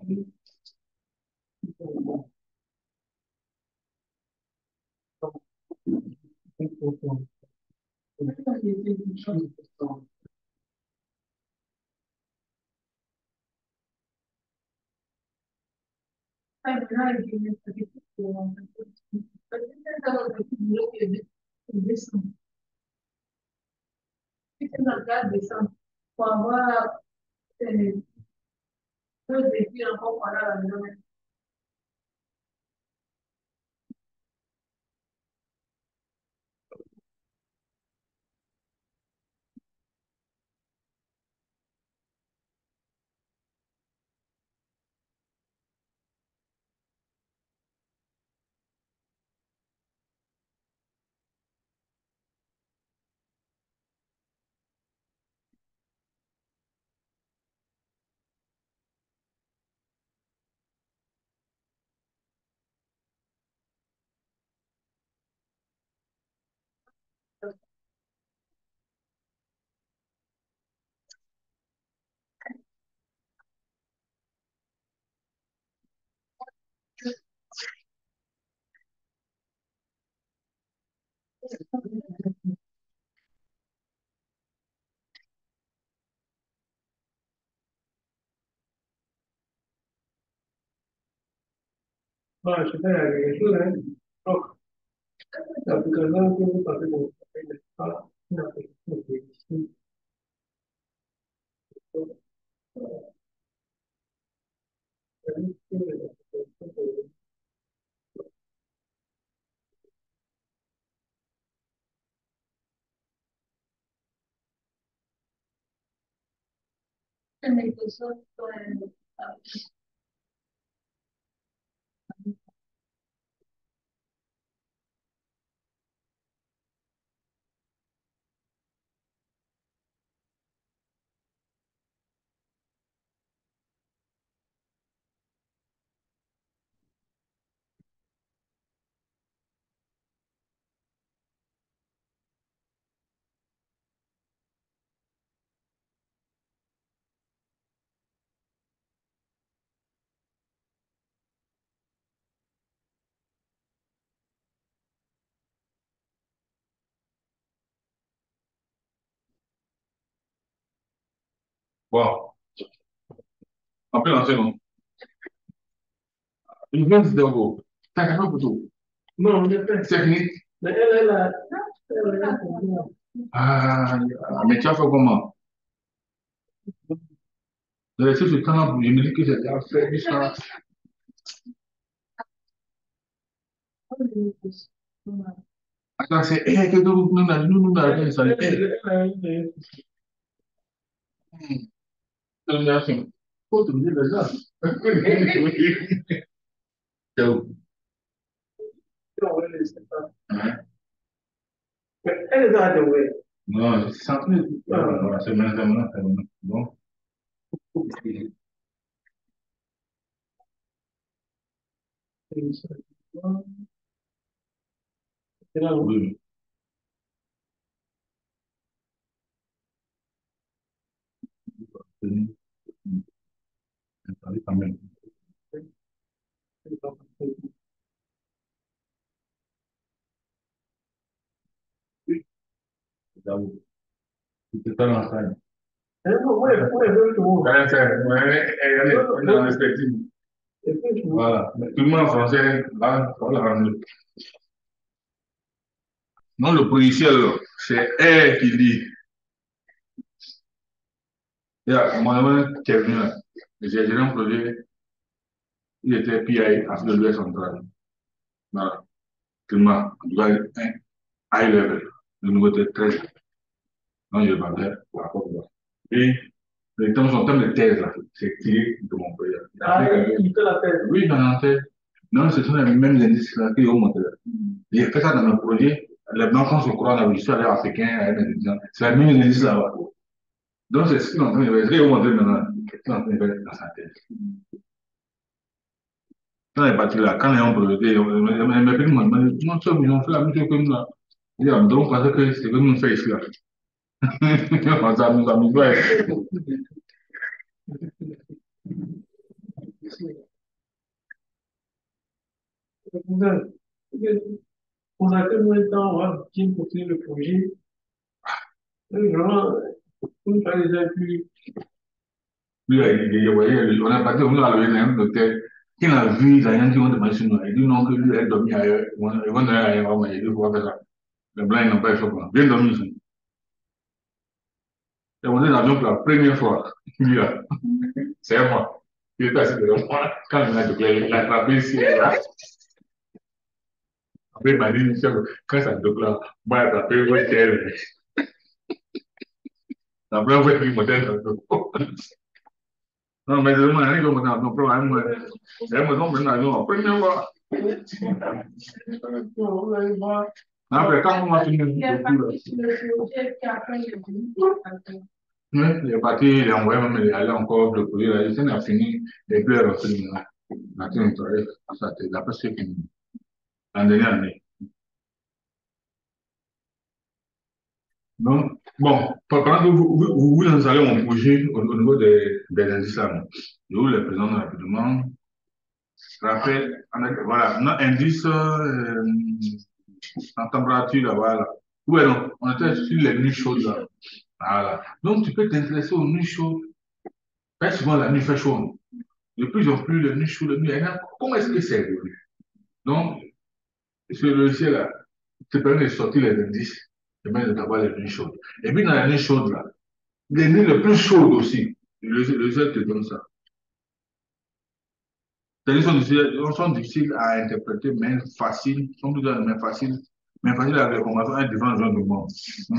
pour avoir deux défis encore pendant la journée. Ah, je fais quelque chose, hein. Donc, l'application que vous passez de n'est pas une application qui existe. Microsoft, Bon, on peut lancer, non? Une grande vidéo. T'as qu'à faire photo. Non, on est fait. C'est fini. Mais elle a. Elle a Ah, mais tu as fait comment? J'ai laissé ce temps, je me dis que j'ai déjà fait du ça. Attends, c'est elle que nous avons ça. Elle, termination. Faut te dire déjà. C'est où? Hein? Elle est dans la théorie. Non, c'est ça. Voilà, c'est maintenant, c'est maintenant. Bon. C'est là, oui. Oui, oui. Attendez, quand même. Oui, c'est à vous. C'est pas l'enseigne. Ouais, on est dans le perspective. Voilà. Mais tout le monde en français, là, voilà. Non, le policier, c'est elle qui dit. Moi, qui est venu là, j'ai géré un projet, il était PI, Afrique de l'Ouest central. Voilà. Climat, en tout cas, un high level. Le niveau était 13. Non, je vendais pour la porte. Et les temps sont en termes de thèse, là, c'est tiré de mon projet. Il fait la thèse. Oui, dans la thèse. Non, ce sont les mêmes indices là qu'ils ont montré. J'ai fait ça dans mon projet. Les Blancs, quand se croient dans l'histoire africaine, avec les étudiants, c'est les mêmes indices là-bas. Donc, c'est ce qu'ils sont en train de faire. Ce qu'ils ont montré maintenant, c'est ce qu'ils sont en train de faire dans sa thèse. Quand elle est partie là, quand ils ont breveté, elle m'a dit, non, ça, ils ont fait la même chose que nous là. Il dit, donc, parce que c'est que nous fait ici là. Ça nous amuse, ouais. On a tellement de temps, on va bien continuer le projet. Vraiment, on a déjà pu. Lui, il voyait, on a parti, on a levé un docteur qui a vu les gens qui ont demandé sur nous. Il dit non, que lui, elle dormit ailleurs. Ils vont donner ailleurs, il dit, faut faire ça. Les blancs, ils n'ont pas eu ça. Bien dormi ici. Et on est dans l'avion pour la première fois. Lui, là, c'est moi. Il était assis devant moi. Quand il m'a déclaré, il a attrapé ici. Après, il m'a dit, quand ça déclare, moi, j'ai attrapé votre terre. Après, on va être modèle. Non, mais c'est moi, il y a un problème. C'est moi, non, mais non, première fois. Après, quand on a fini il est parti sur le projet qui après il est il est parti, il est envoyé même, il est allé encore de courir, il a fini, et puis il est rentré maintenant. Ça, c'est d'après ce qu'il l'an dernier année. Donc, bon, pendant que vous installez mon projet au niveau des indices là, je vous les présente rapidement. Rappel, voilà, notre indice en température là-bas. Là. Ouais, non, on était sur les nuits chaudes là. Voilà. Donc, tu peux t'intéresser aux nuits chaudes. Très souvent, la nuit fait chaud. De plus en plus, les nuits chaudes, les nuits. Comment est-ce que c'est évolué? Donc, ce logiciel-là te permet de sortir les indices, te permet d'avoir les nuits chaudes. Et puis, dans les nuits chaudes, là, les nuits les plus chaudes aussi, le logiciel te donne ça. C'est-à-dire sont difficiles à interpréter, mais faciles, sont tout mais faciles à recommencer à différents genres de monde.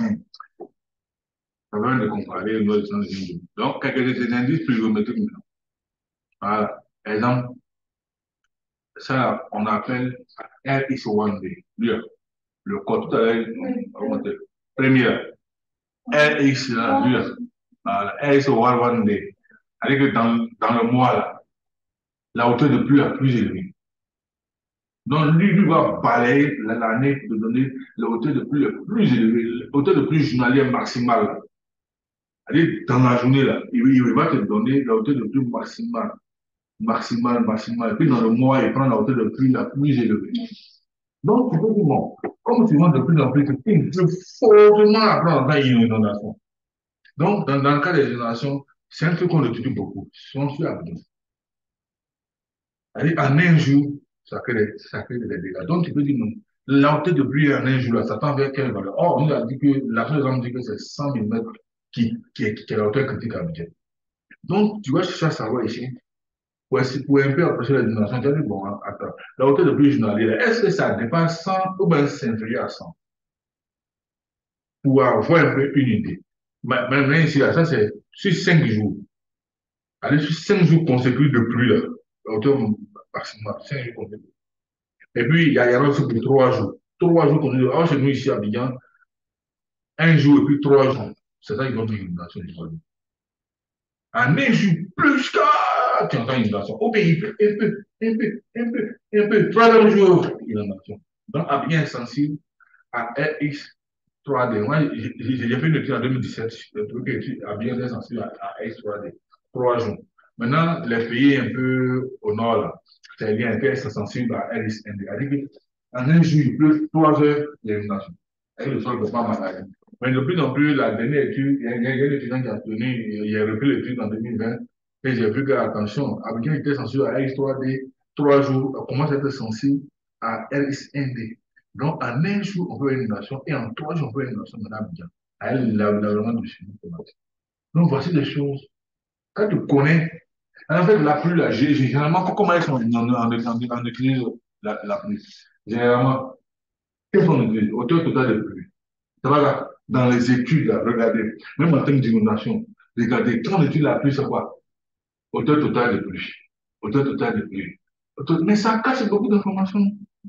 Ça va de comparer nos différents genres de monde. Donc, quelques indices pluviométriques maintenant. Voilà. Exemple, ça, on appelle RX1D. Le code tout à l'heure, on va dire. Première, RX, là, voilà, RX1D. C'est-à-dire que dans le mois, là, la hauteur de pluie la plus élevée. Donc, lui va balayer l'année pour te donner la hauteur de pluie la plus élevée, la hauteur de pluie journalière maximale. C'est-à-dire, dans la journée, là, il va te donner la hauteur de pluie maximale, maximale. Et puis, dans le mois, il prend la hauteur de pluie la plus élevée. Donc, tu peux dire, bon, comme tu vois de plus en plus, il faut fortement apprendre à une inondation. Donc, dans le cas des inondations, c'est un truc qu'on étudie beaucoup. On suit à c'est-à-dire, en un jour, ça crée des dégâts. Donc, tu peux dire, non, la hauteur de pluie en un jour, là, ça tend vers quelle valeur? Or, on nous a dit que, la chose dit que c'est 100 mm qui est la hauteur critique à budget. Donc, tu vas chercher à savoir ici, pour un peu approcher la dimension, tu vas dire, bon, attends, la hauteur de pluie journalière, est-ce que ça dépasse 100 ou bien c'est inférieur à 100? Pour avoir un peu une idée. Mais ici, là, ça, c'est sur 5 jours. Allez, sur 5 jours consécutifs de pluie, là, la hauteur maximale, 5 jours consécutifs. Et puis, il y a aussi pour 3 jours. 3 jours consécutifs. Alors, chez nous, ici, à Abidjan, un jour et puis 3 jours. C'est ça qu'ils vont dire l'inondation du Mali. En un jour, plus qu'à, tu entends une inondation. Au pays, un peu. Troisième jour, inondation. Donc, Abidjan est sensible à RX 3D. Moi, j'ai fait une étude en 2017, Abidjan est sensible à RX 3D. 3 jours. Maintenant, les pays un peu au nord, là, c'est bien qu'elles sont sensibles à RX1D. C'est-à-dire qu'en un jour, il pleut 3 heures d'inondation. Et le sol ne peut pas malade. Mais de plus en plus, la dernière étude, il y a un étudiant qui a tenu, il a repris l'étude en 2020, et j'ai vu que, attention, Abidjan était sensible à RX3D, 3 jours, commence à être sensible à RX1D. Donc, en un jour, on peut une inondation, et en 3 jours, on peut une inondation dans Abidjan. À l'avènement du chimie automatique. Donc, voici des choses. Quand tu connais, en fait, la pluie, là, généralement, comment est-ce qu'on utilise la pluie? Généralement, qu'est-ce qu'on utilise? Hauteur totale de pluie. Ça va là, dans les études, là, regardez, même en termes d'inondation, regardez, quand on utilise la pluie, c'est quoi? Hauteur totale de pluie. Hauteur totale de pluie. Mais ça cache beaucoup d'informations.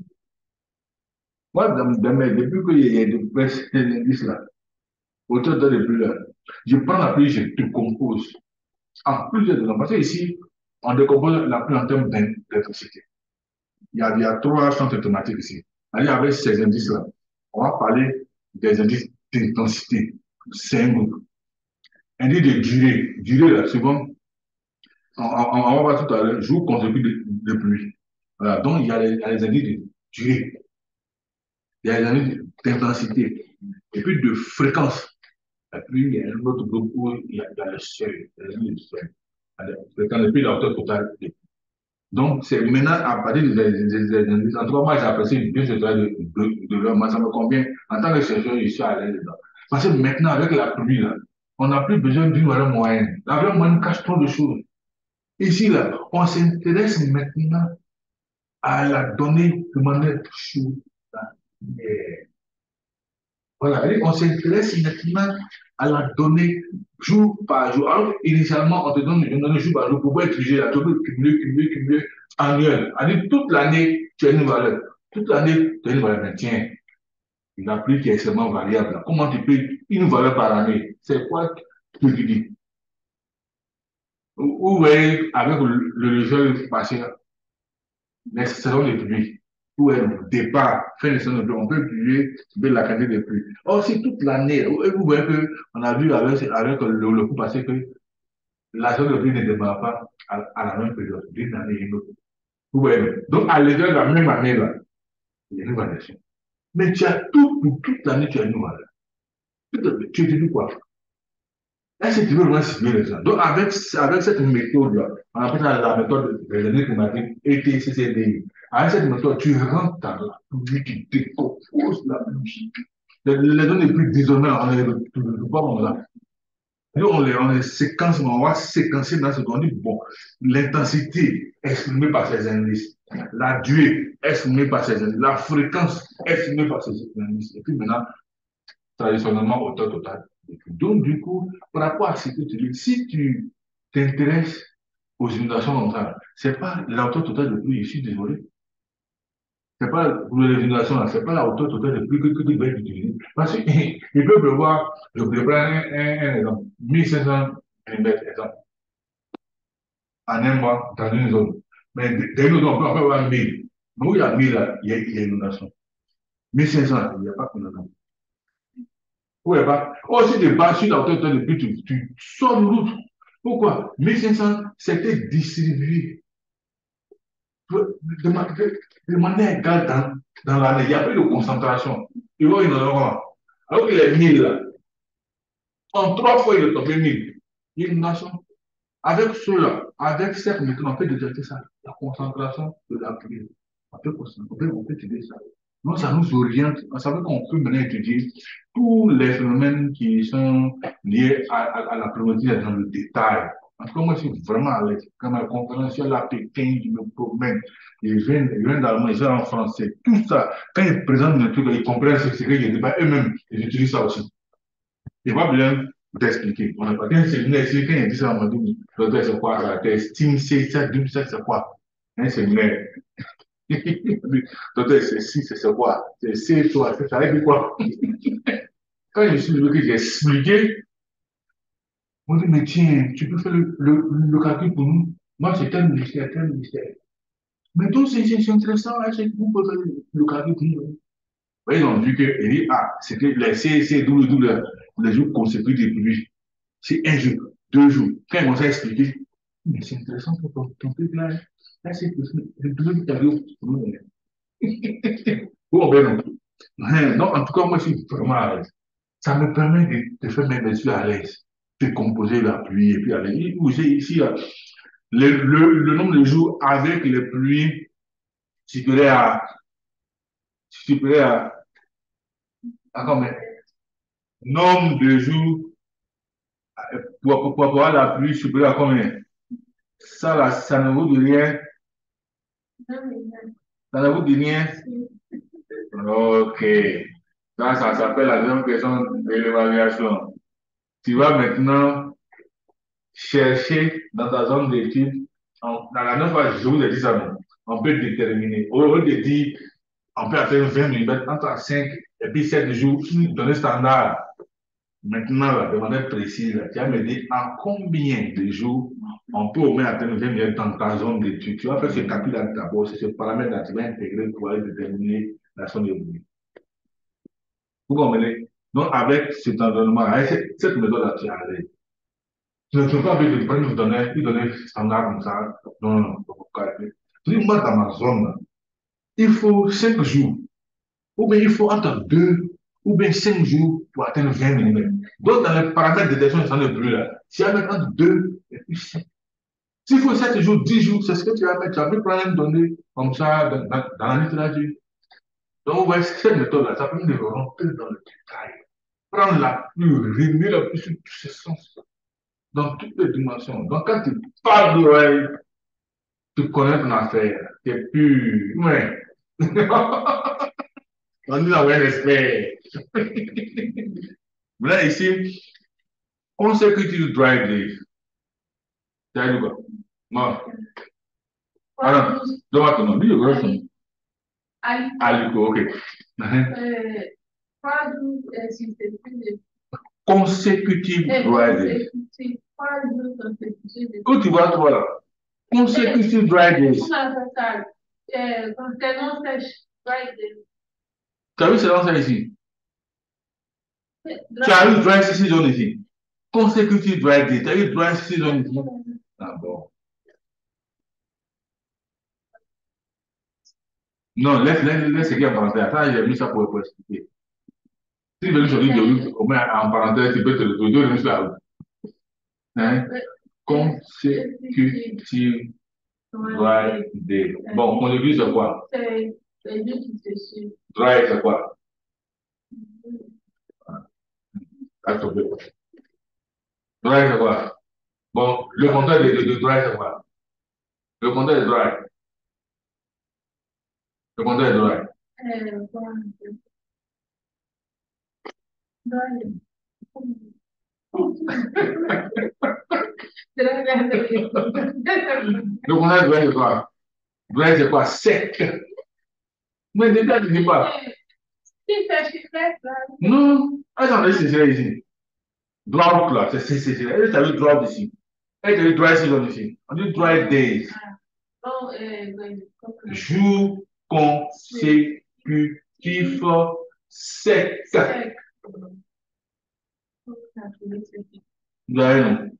Moi, depuis qu'il y a des presse, des indices là, hauteur totale de pluie là, je prends la pluie, je te compose en plusieurs exemples. Parce que ici, on décompose la pluie en termes d'électricité. Il y a 3 centres thématiques ici. Allez, avec ces indices-là, on va parler des indices d'intensité. C'est un groupe. Indice de durée. Durée, là, souvent, on va voir tout à l'heure, jour consécutif de pluie. Voilà. Donc, il y a les indices de durée. Il y a les indices d'intensité. Et puis de fréquence. Et puis, il y a un autre groupe où il y a le seuil. Le seuil. Fréquence et puis la hauteur totale. Donc, c'est maintenant à partir des indices. En tout cas, moi, j'apprécie bien ce travail de l'homme. Moi, ça me convient. En tant que chercheur, je suis à l'aise dedans. Parce que maintenant, avec la pluie, là, on n'a plus besoin d'une valeur moyenne. La valeur moyenne cache trop de choses. Ici, là, on s'intéresse maintenant à la donnée de manière chaude. Voilà, on s'intéresse maintenant à la donnée jour par jour. Alors, initialement, on te donne une donnée jour par jour pour pouvoir étudier la tu peux cumuler annuel. C'est-à-dire, toute l'année, tu as une valeur. Toute l'année, tu as une valeur. Mais tiens, la pluie qui est extrêmement variable. Comment tu peux une valeur par année? C'est quoi que tu dis? Ou voyez, avec le logiciel passé, les saisons de pluie, où est le départ, fin de saison de pluie, on peut publier la quantité de pluie. Or, c'est toute l'année. Et vous voyez qu'on a vu avec le coup passé que la saison de pluie ne démarre pas à la même période, d'une année et une autre. Vous voyez. Donc, à l'intérieur de la même année, là, il y a une variation. Mais tu as tout, pour toute l'année, tu as une valeur. Tu te dis quoi? Est-ce que tu veux vraiment cibler les gens? Donc, avec cette méthode-là, on appelle ça la méthode des données climatiques ETCCDI. Avec cette méthode, tu rentres dans la pluie, tu décomposes la pluie. Les données les plus désormais, on les retrouve pas comme ça. Nous, on les séquence, on va séquencer dans ce qu'on dit, bon, l'intensité exprimée par ces indices, la durée exprimée par ces indices, la fréquence exprimée par ces indices. Et puis maintenant, traditionnellement, hauteur totale. Donc, du coup, par rapport à ce que tu dis, si tu t'intéresses aux inondations comme ça, c'est pas la hauteur totale de pluie, je suis désolé. C'est pas pour les inondations, c'est pas la hauteur totale de pluie que tu dois utiliser. Parce qu'il peut pleuvoir, je peux prendre un exemple, 1500 mm, exemple, en un mois dans une zone. Mais dans une zone, on peut avoir 1000. Mais où il y a 1000, là, il y a inondation. 1500, il n'y a pas d'inondation. Ouais, bah, oh, si tu bats sur la hauteur de but, tu sors de route. Pourquoi? 1500, c'était distribué de manière égale dans l'année. Il n'y a pas de concentration. Tu vois, il y en a. Alors qu'il est 1000 là, en 3 fois, il est tombé 1000. Il y a une nation. Avec cela, avec cette méthode, on peut détecter ça. La concentration de la pluie. On peut étudier ça. Donc, ça nous oriente. Ça veut qu'on peut maintenant étudier tous les phénomènes qui sont liés à la problématique dans le détail. En tout cas, moi, je suis vraiment à l'aise. Quand ma conférence est à Pékin, je me promène. Ils viennent d'Allemagne, ils sont en français. Tout ça, quand ils présentent le truc, ils comprennent ce que je dis. Eux-mêmes, ils utilisent ça aussi. Il n'y a pas besoin d'expliquer. On n'a pas qu'un séminaire ici, quand il dit ça, on m'a dit, docteur, c'est quoi ça? T'estimes, c'est ça, c'est quoi? Un séminaire. Docteur, c'est si, c'est quoi? C'est toi, c'est ça, avec quoi? Quand je suis venu, que j'ai expliqué, on dit, mais tiens, tu peux faire le calcul pour nous. Moi, c'est tel ministère, tel ministère. Mais donc, c'est intéressant, hein, vous pouvez faire le calcul pour nous. Ils ont vu que, il dit, ah, c'était les c'est double, les jours consécutifs de pluie. C'est un jour, 2 jours. Quand ils vont s'expliquer, mais c'est intéressant pour ton truc là. Là, c'est le double tableau. Bon, ben non. Donc, en tout cas, moi, je suis vraiment à l'aise. Ça me permet de faire mes mesures à l'aise, de composer la pluie et puis aller. Vous savez, ici, là, le nombre de jours avec les pluies supérieur à combien? Nombre de jours pour avoir la pluie supérieure à combien? Ça, là, ça ne vous dit rien. Ça ne vous dit rien. Ok. Ça s'appelle la deuxième question de l'évaluation. Tu vas maintenant chercher dans ta zone d'étude. Dans la dernière fois, je vous ai dit ça, non? On peut déterminer. Au lieu de dire, on peut atteindre 20 mm entre 5 et puis 7 jours, donner standard. Maintenant, là, de manière précise, là, tu vas me dire en combien de jours on peut au moins atteindre 20 mm dans ta zone d'étude. Tu vas faire ce calcul d'abord, c'est ce paramètre que tu vas intégrer pour aller déterminer la zone d'étude. Vous comprenez? Donc, avec cet environnement, avec cette méthode-là, tu es à l'aise. Tu ne peux pas avec le prendre une donnée standard comme ça. Non, non, non. Je dis, moi, dans ma zone, là, il faut 5 jours, ou bien il faut entre 2 ou bien 5 jours pour atteindre 20 mm. Donc, dans les paramètres de détection, ça n'est plus là. Si tu vas mettre entre 2 et puis 5. S'il faut 7 jours, 10 jours, c'est ce que tu vas mettre. Tu vas plus prendre une donnée comme ça dans la littérature. Donc, ouais, cette méthode-là, ça permet de rentrer dans le détail. Prendre la pluie, remuer la pluie sur tous ses sens, dans toutes les dimensions. Donc, quand tu parles d'oreille, tu connais ton affaire. Tu es pur. Ouais. On dit un expert. Maintenant, ici, consecutive dry days. Tu as dit quoi? Moi. Ah non, donne-moi ton nom. Dis le vrai nom. Aliko, ok. Consecutive dry days. Quand tu vois toi là, consecutive dry days. Tu as vu c'est dans ça ici? Tu as eu dry season ici. Consecutive dry days. Tu as eu dry season ici. Ah bon. Non, laisse ce qui est en parenthèse. Attends, j'ai mis ça pour expliquer. Si tu veux choisir de au moins en parenthèse, tu peux te le donner sur la route. Hein? Consécutive drive day. Bon, consécutif, c'est quoi? C'est Dieu qui te suit. Drive, c'est quoi? Drive, c'est quoi? Bon, le contraire de drive, c'est quoi? Le contraire de drive. Le contraire de drive. Le contraire de drive, c'est quoi? Drive, c'est quoi? Sec. Mais déjà, tu dis pas. Non, attends, c'est ici. Drop là, c'est. Elle t'a vu drop ici. Elle t'a vu dry season ici. On dit dry days. Jour consécutif sec. Non.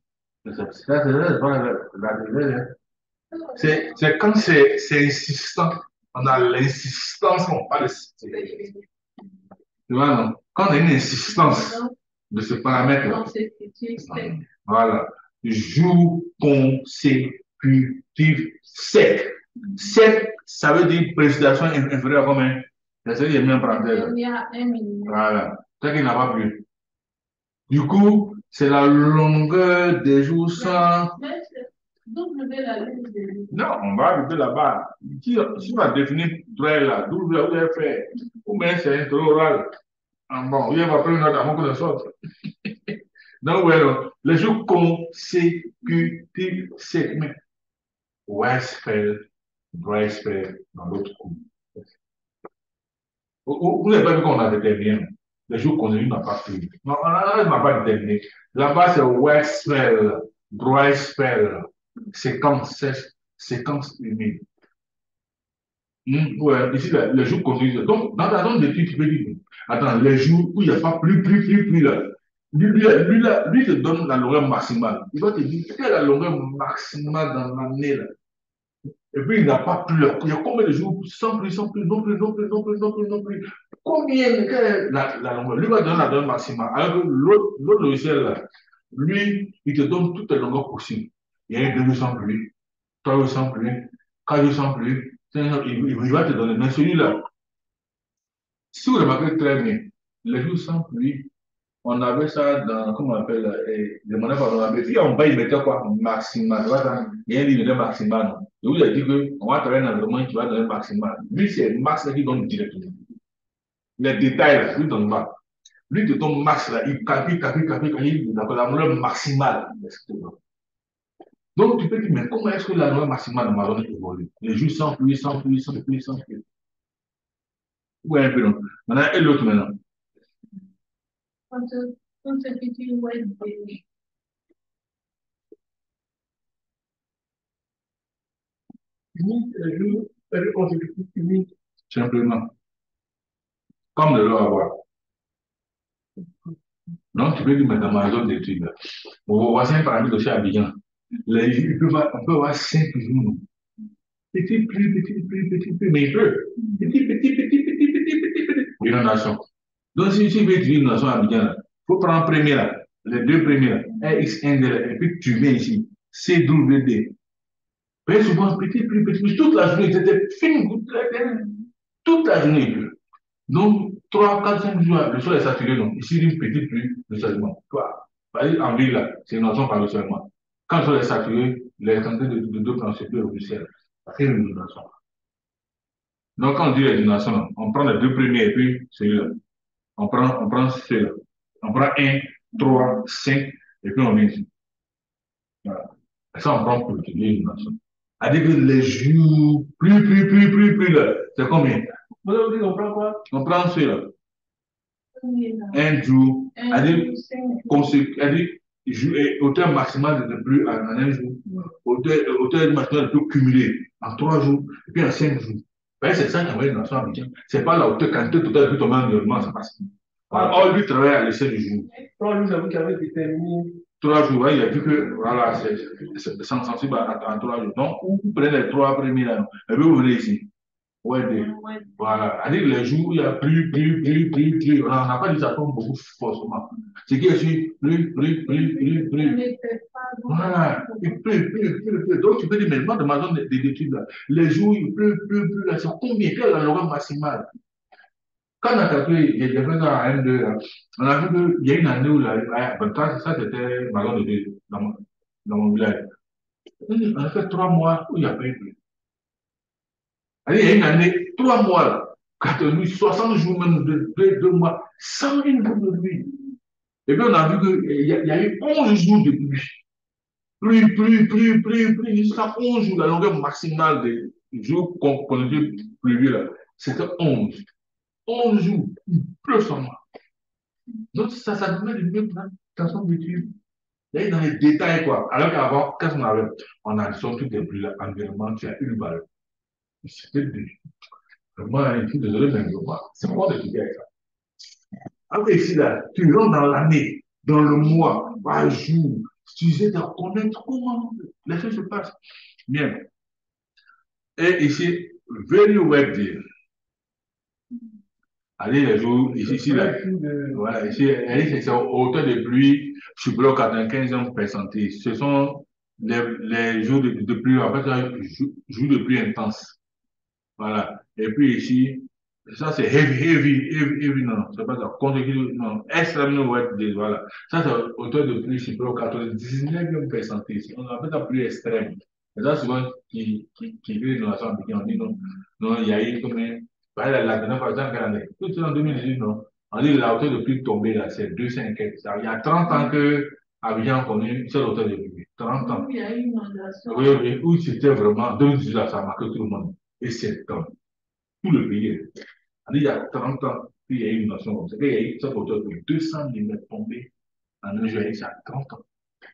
C'est quand c'est insistant. On a l'insistance, on parle de. Tu vois, non? Quand on a une insistance de ce paramètre-là, voilà, jour consécutif sec. Sec, ça veut dire précipitation inférieure à combien? C'est ce qu'il y a mis en parenthèse. Voilà, c'est qu'il n'a pas plu. Du coup, c'est la longueur des jours sans. Non, on va arriver là-bas. Si on va définir dry là, d'où vous avez fait, ou bien c'est un oral. Bon, il va prendre une note à mon coup de sorte. Donc, voilà, les jours consécutifs, c'est Westphal, Dryspell, dans l'autre coup. Vous n'avez pas vu qu'on a déterminé. Les jours consécutifs n'a pas pris. Non, on n'a pas déterminé. Là-bas, c'est Westphal, Dryspell, séquence humide. Ouais, ici, les jours consécutifs. Donc, dans la zone d'étude, tu peux dire, attends, les jours où il n'y a pas plus, là. Lui te donne la longueur maximale. Il va te dire, quelle est la longueur maximale dans l'année, là? Et puis, il n'a pas plus. Il y a combien de jours sans plus, non plus. Combien, quelle est la longueur? Lui va donner la longueur maximale. Alors que l'autre logiciel, là, lui, il te donne toutes les longueurs possibles. Il y a 2 jours sans pluie, 3 jours sans pluie, 4 jours sans pluie. Il va te donner. Mais celui-là, si vous remarquez très bien, les jours sans pluie, on avait ça dans, comment on appelle, le monnaie on avait. Puis en bas, il mettait quoi? Maximal. Il y a un livre de maximal. Je vous ai dit qu'on va travailler dans le monde qui va donner maximal. Lui, c'est max qui donne directement. Les détails, lui, ne donne pas. Lui, te donne max, là, il calcule, il appelle la valeur maximale. Donc, tu peux dire, mais comment est-ce que la valeur maximale de ma zone évolue? Les jours sans pluie, sans pluie. Ouais, un peu non. Maintenant, et l'autre maintenant. Humide, les jours consécutifs humides. Simplement. Comme de l'eau à boire. Donc, tu peux dire, mais dans ma zone d'études, voici un paramètre aussi à Abidjan. On peut avoir 5 jours. Petit pluie, mais il peut. Petit. Inondation. Donc, si tu veux utiliser une inondation à Abidjan, il faut prendre premier là, les 2 premiers là, RXN, et puis tu viens ici, CWD. Mais souvent, petit pluie, toute la journée, c'était fini, toute la journée, il pleut. Donc, 3, 4, 5 jours, le sol est saturé. Donc, ici, une petite pluie, le seulement. En ville, là, c'est une notion par le seulement. Quand le sol est saturé, les quantités de d'eau transférées au ciel. Ça fait une inondation. Donc, quand on dit les inondations, on prend les 2 premiers et puis celui-là. On prend celui-là. On prend 1, 3, 5 et puis on vient ici. Voilà. Et ça, on prend pour étudier les inondations. C'est-à-dire que les jours, plus, là, c'est combien? On prend quoi? On prend celui-là. Un jour, c'est-à-dire hauteur maximale de pluie en un jour, hauteur maximale de pluie cumulée en 3 jours, et puis en 5 jours. C'est ça qui envoie dans son Abidjan. Ce n'est pas la hauteur quantité totale de pluie tombée en environnement, ça passe. Or, lui travaille à l'échelle du jour. 3 jours, c'est vous qui avez déterminé. 3 jours, il a vu que voilà, c'est sensible en 3 jours. Donc, vous prenez les 3 premiers là, et puis vous venez ici. Voilà. C'est-à-dire les jours où il y a plus. On n'a pas dit ça tombe beaucoup forcément. C'est qu'il y a aussi plus. Voilà. Il pleut. Donc tu peux dire, mais moi, dans ma zone d'études, là, les jours où il pleut, là, c'est combien? Quelle est la longueur maximale? Quand on a calculé, j'ai fait ça à M2, là, on a vu qu'il y a une année où, là, ça c'était ma zone d'études, dans mon village. On a fait 3 mois où il n'y a pas eu de pluie. Il y a une année, 3 mois, là, 4 nuits, 60 jours, même 2 mois, sans une goutte de pluie. Et puis on a vu qu'il y a eu 11 jours de pluie. Pluie, jusqu'à 11 jours. La longueur maximale des jours qu'on était pluvieux, là, c'était 11. 11 jours, il pleut sans moi. Donc ça demande une méthode d'étude. Il y a dans les détails, quoi. Alors qu'avant, qu'est-ce qu'on avait? On a sorti des pluies, là, environnement, tu as une balle. C'était vraiment, je suis désolé, mais c'est quoi de dire ça? Après, ici, là, tu rentres dans l'année, dans le mois, par jour, tu essaies de connaître comment les choses se passent. Bien. Et ici, very wet day. Allez, les jours, ici, là, voilà, ici, c'est hauteur de pluie supérieure à 95 percentage. Ce sont les jours de pluie, en fait, jours de pluie intense. Voilà. Et puis ici, ça c'est heavy, non, c'est pas ça. Consécutif, non, extremely wet days, voilà. Ça c'est hauteur de pluie supérieure au 99e percentage. On appelle ça pluie extrême. Et ça, souvent, qui vit dans la chambre, on dit non, non, il y a eu comme un, la dernière fois, dans quelle année? Tout en 2018, non. On dit la hauteur de pluie tombée là, c'est 2,5. Il y a 30 ans que Abidjan connaît cette hauteur de pluie. 30 ans. Il y a eu une inondation. Oui, où c'était vraiment, 2018, là, ça a marqué tout le monde. Et c'est dans tout le pays. Il y a 30 ans, il y a eu une nation comme ça. Il y a eu cette hauteur de 200 mm tombés en un jour. Il y a 30 ans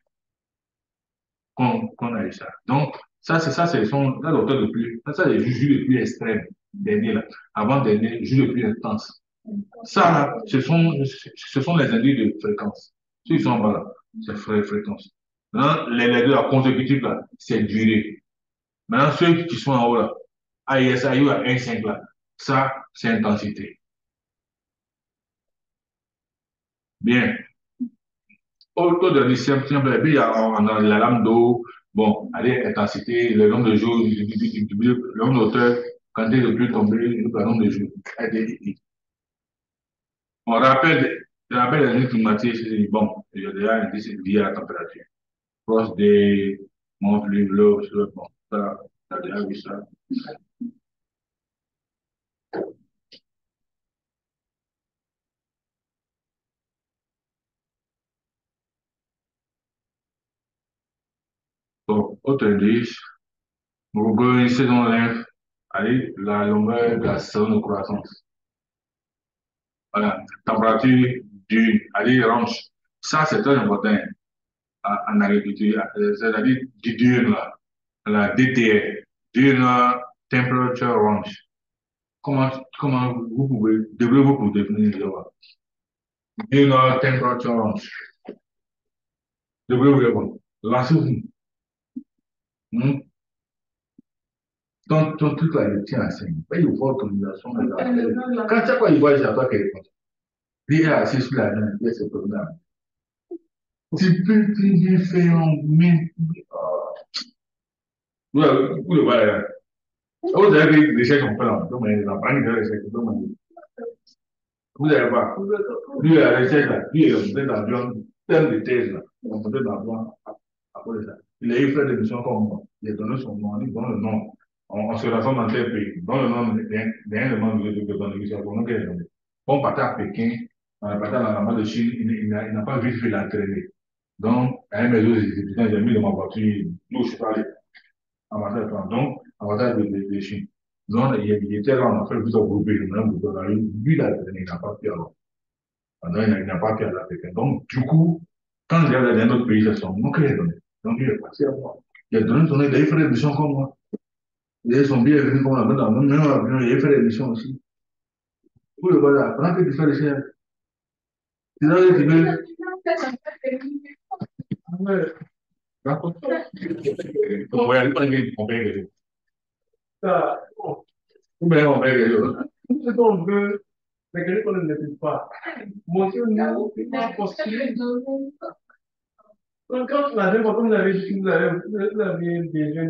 qu'on a eu ça. Donc, ça, c'est la hauteur de pluie. Ça, c'est les jours de pluie extrêmes, dernier là. Avant dernier, jours de pluie intense. Ça, là, ce sont les indices de fréquence. Ceux qui sont en bas là, c'est fréquence. Maintenant, les deux là, consécutifs là, c'est durée. Maintenant, ceux qui sont en haut là, AISAIU à 1,5 là, ça, c'est intensité. Bien. Autour de simple, et puis on a la lame d'eau, bon, allez, intensité, le nombre de jours, le nombre d'auteurs, quantité de pluie tombée, le nombre de jours. On rappelle les lignes climatiques, bon, il y a déjà un indice lié à la température. Proche des monts, fleuves, l'eau, bon, ça, on a déjà vu ça. Bon, autre indice, vous connaissez dans l'inf, allez, la longueur de la saison de croissance. Voilà, température d'une, allez, range. Ça, c'est très important en agriculture, c'est-à-dire du dune, la DTR, dune temperature range. Comment vous devez vous définir ça? Dune temperature range. Devez vous répondre. Lancez-vous. Hmm? Ton truc là, il tient à 5. Il faut autorisation. Quand chaque fois il voit, c'est à toi qui répond. Il est assis sur la main, il c'est problème. Tu peux très faire un mais. Vous le voyez. Vous avez vu les chèques qu'on fait là. Donc, la banque de chèques. Vous n'avez pas. Lui, il a les chèques là. Lui, il a monté l'avion. Tel de thèse là. Il a monté l'avion après ça. Il a eu fait des missions comme moi. Il a donné son nom. Il donne le nom. On se rassemble dans tel pays. Dans le nom d'un élément de négociation. On partait à Pékin. On est parti à la main de Chine. Il n'a pas vite fait l'entraîner. Donc, à un maison, j'ai mis dans ma voiture. D'où je suis allé. Ambassadeur France. Donc, ambassadeur de Chine. Donc, il était là, on a fait plusieurs groupes, lui, il n'a pas pu alors. Il n'a pas pu à l'Afrique. Donc, du coup, quand il y avait un autre pays, c'est son nom qu'il a donné. Donc, il est parti à moi. Il a donné son aide, il a fait des missions comme moi. Ils sont bien venus comme la même dans le même avion, il a fait des missions aussi. Pour le voilà, pendant que tu fais les chaînes, tu as dit que. Ouais, raconte-toi. On va aller prendre une compagnie. Mais on met les autres. Ce qu'on veut, mais que qu'on ne le fait pas. Montrez-nous comment postuler. Donc, quand la dernière fois, comme vous avez dit, vous avez besoin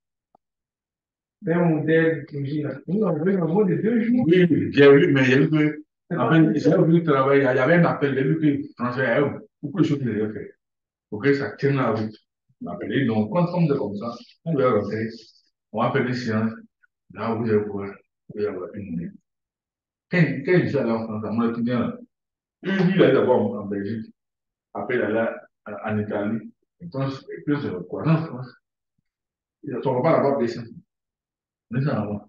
d'un modèle de projet. Là. Nous avons un mot de 2 jours. Oui, j'ai vu, mais j'ai vu que, en fait, j'ai vu travailler, il y avait un appel, j'ai vu que François, il y a beaucoup de choses qu'il devait faire. Pour que ça tienne la route. On a appelé, donc, quand on est comme ça, on doit rentrer, on va faire des séances, là où vous allez avoir une idée. Quand je suis allé en France, à mon étudiant, lui, il est d'abord en Belgique, après il est allé en Italie, et puis c'est quoi, en France. Il ne sont pas là-bas blessé. Mais ça, avant.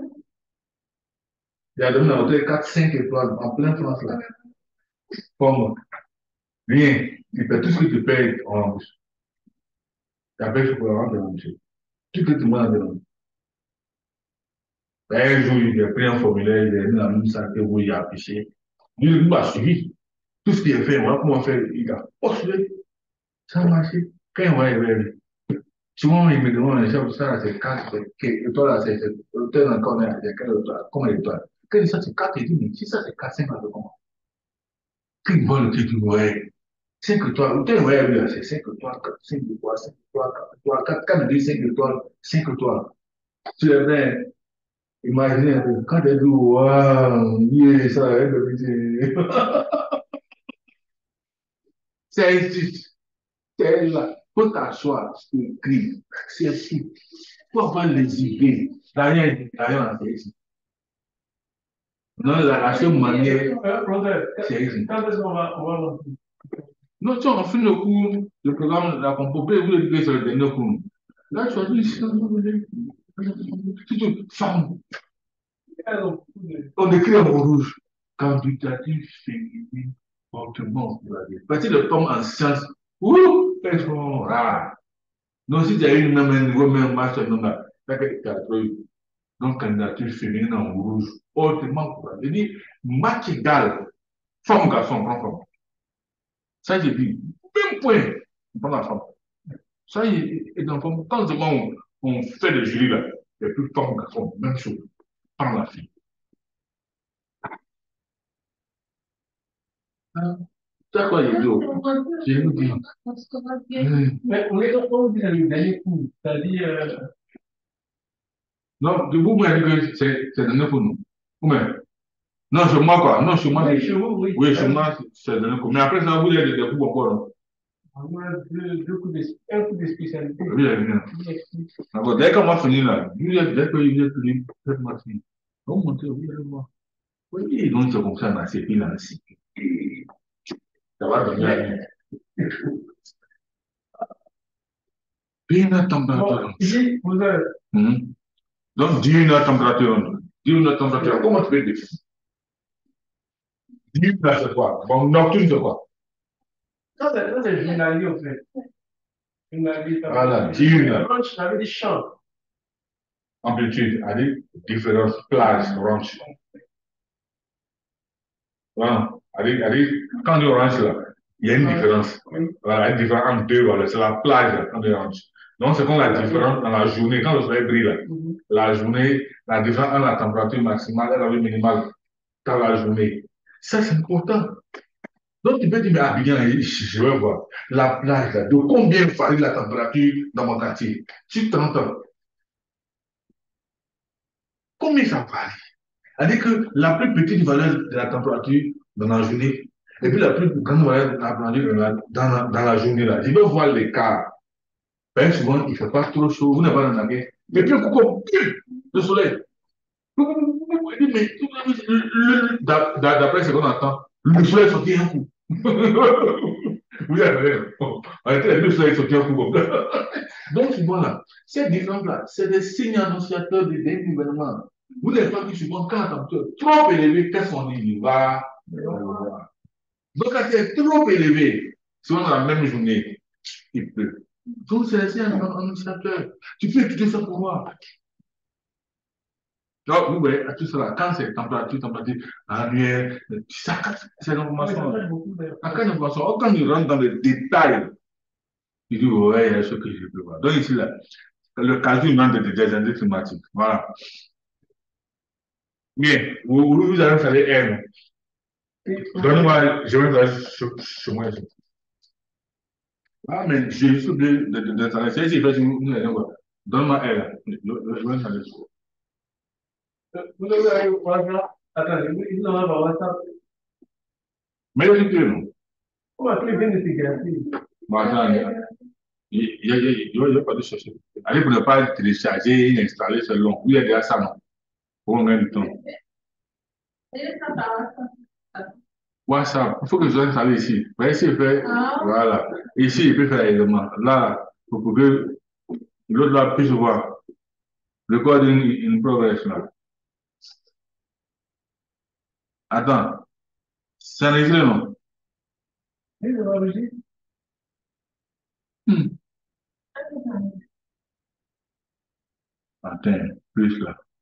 Il a donné un hôtel 4, 5 étoiles en plein France, là. Comme rien. Il fait tout ce que tu payes en rembourse. Et après, je peux rentrer en rembourser. Tout ce que tu demandes en un jour, il a pris un formulaire, il a mis la même sac que vous, il a affiché. Lui, il m'a suivi. Tout ce qu'il a fait, moi, comment faire, il a postulé. Ça a marché. Quand il va arriver, souvent, il me demande, ça, c'est 4, et toi, là, c'est l'hôtel encore, c'est quelle étoile, comment étoile. Quand il dit ça, c'est 4, il dit, mais si ça, c'est 4, 5, comment? Quand il voit le truc, il voit, 5 étoiles, l'hôtel, ouais, c'est 5 étoiles, 5 étoiles, 5 étoiles, 4 étoiles, 4, 5 étoiles, 5 étoiles. Tu les mets. Imaginez un peu, quand elle dit, waouh, yeah, ça, elle me dit, c'est injuste. C'est là. Faut t'asseoir, écrire, c'est ici. Faut avoir les idées. D'ailleurs, on fait ici. Non, la seule manière, c'est ici. Quand est-ce qu'on va lancer? Non, tu as fait le cours, le programme, la compobée, vous le dites sur le dernier cours. Là, tu as dit, femme, on écrit en rouge. Candidature féminine, portement, parce que le pomme en sciences, ouh, elles sont rares. Donc, si tu as une même un niveau, même master, non, là, donc candidature féminine en rouge, hautement courage. Je dis, match égal, femme, garçon, prends femme. Ça, j'ai dit, même point, prends la femme. Ça, et dans quand on fait le jury, là, il n'y a plus femme, garçon, même chose, prends la fille. C'est quoi, il dit, je vous dis. Mais on est au dernier coup, c'est-à-dire. Non, vous m'avez dit que c'est donné pour nous. Vous-même. Non, chez moi, quoi. Non, chez moi, Oui, chez vous, oui. Oui, chez moi, c'est donné pour. Mais après ça, vous avez des coups encore. Non? On a un coup de spécialité. Oui, il y a bien. D'accord, dès qu'on va finir là, dès qu'il vient finir, faites-moi finir. On monte, oui, allez voir. Oui, donc c'est comme ça, là, c'est pile là, ça va donner. Bien la température. Ici, vous avez. Donc, dis-une la température. Dis-une la température. Comment tu fais des filles? Dis-une là, c'est quoi? Bon, nocturne, c'est quoi? Ça, c'est journalier, en fait. Journalier, ça. Voilà, dis-une là. Ranch, ça veut dire champ. Amplitude, c'est-à-dire différence, plage, ranch. Voilà, c'est-à-dire, quand on ranch là, il y a une différence. Voilà, une différence entre deux, voilà, c'est la plage là, quand on ranch. Donc, c'est comme la différence dans la journée, quand le soleil brille là, la journée, la différence entre la température maximale et la minimale dans la journée. Ça, c'est important. Donc, tu peux dire, mais ah, bien, je vais voir. La plage, là, de combien varie la température dans mon quartier? Sur 30 ans. Combien ça varie? C'est-à-dire que la plus petite valeur de la température dans la journée, et puis la plus grande valeur de la température dans la journée, là, je vais voir l'écart. Ben, souvent, il ne fait pas trop chaud, vous n'avez pas dans la guerre. Et puis, coucou, le soleil. Mais d'après ce qu'on entend, le soleil sortit un coup. Oui, le soleil sortit un coup. Donc, souvent, là, ces différences-là, c'est des signes annonciateurs des événements. Vous n'avez pas vu souvent quand la température est trop élevée, qu'est-ce qu'on dit? Il va. Donc, quand c'est trop élevé, souvent dans la même journée, il pleut. Donc, c'est des signes annonciateurs. Tu peux étudier ça pour moi. Donc, vous voyez, à tout cela, quand c'est température annuelle, ça, c'est l'information. Quand il rentre dans les détails, il dit, ouais, il y a ce que je peux voir. Donc, ici, là, le cas du manque des indices climatiques. Voilà. Bien, vous allez installer R. Donne-moi, je vais installer chez moi. Ah, mais j'ai juste oublié d'installer. C'est ici, donne-moi R. Je vais installer. Vous avez WhatsApp? Attendez, ils n'ont pas WhatsApp. Mais il y a non. Comment tu viens de te garantir? Bon, attends, il n'y a pas de chercher. Allez, pour ne pas télécharger et installer, c'est long. Il y a déjà ça, non? Pour combien de temps? WhatsApp, il faut que je sois installé ici. Vous voyez, ici, il fait, voilà. Ici, il peut faire également. Là, pour que l'autre là puisse voir. Recording in progress là. Attends, c'est enregistré, non? Ils ont enregistré. Attends, plus là.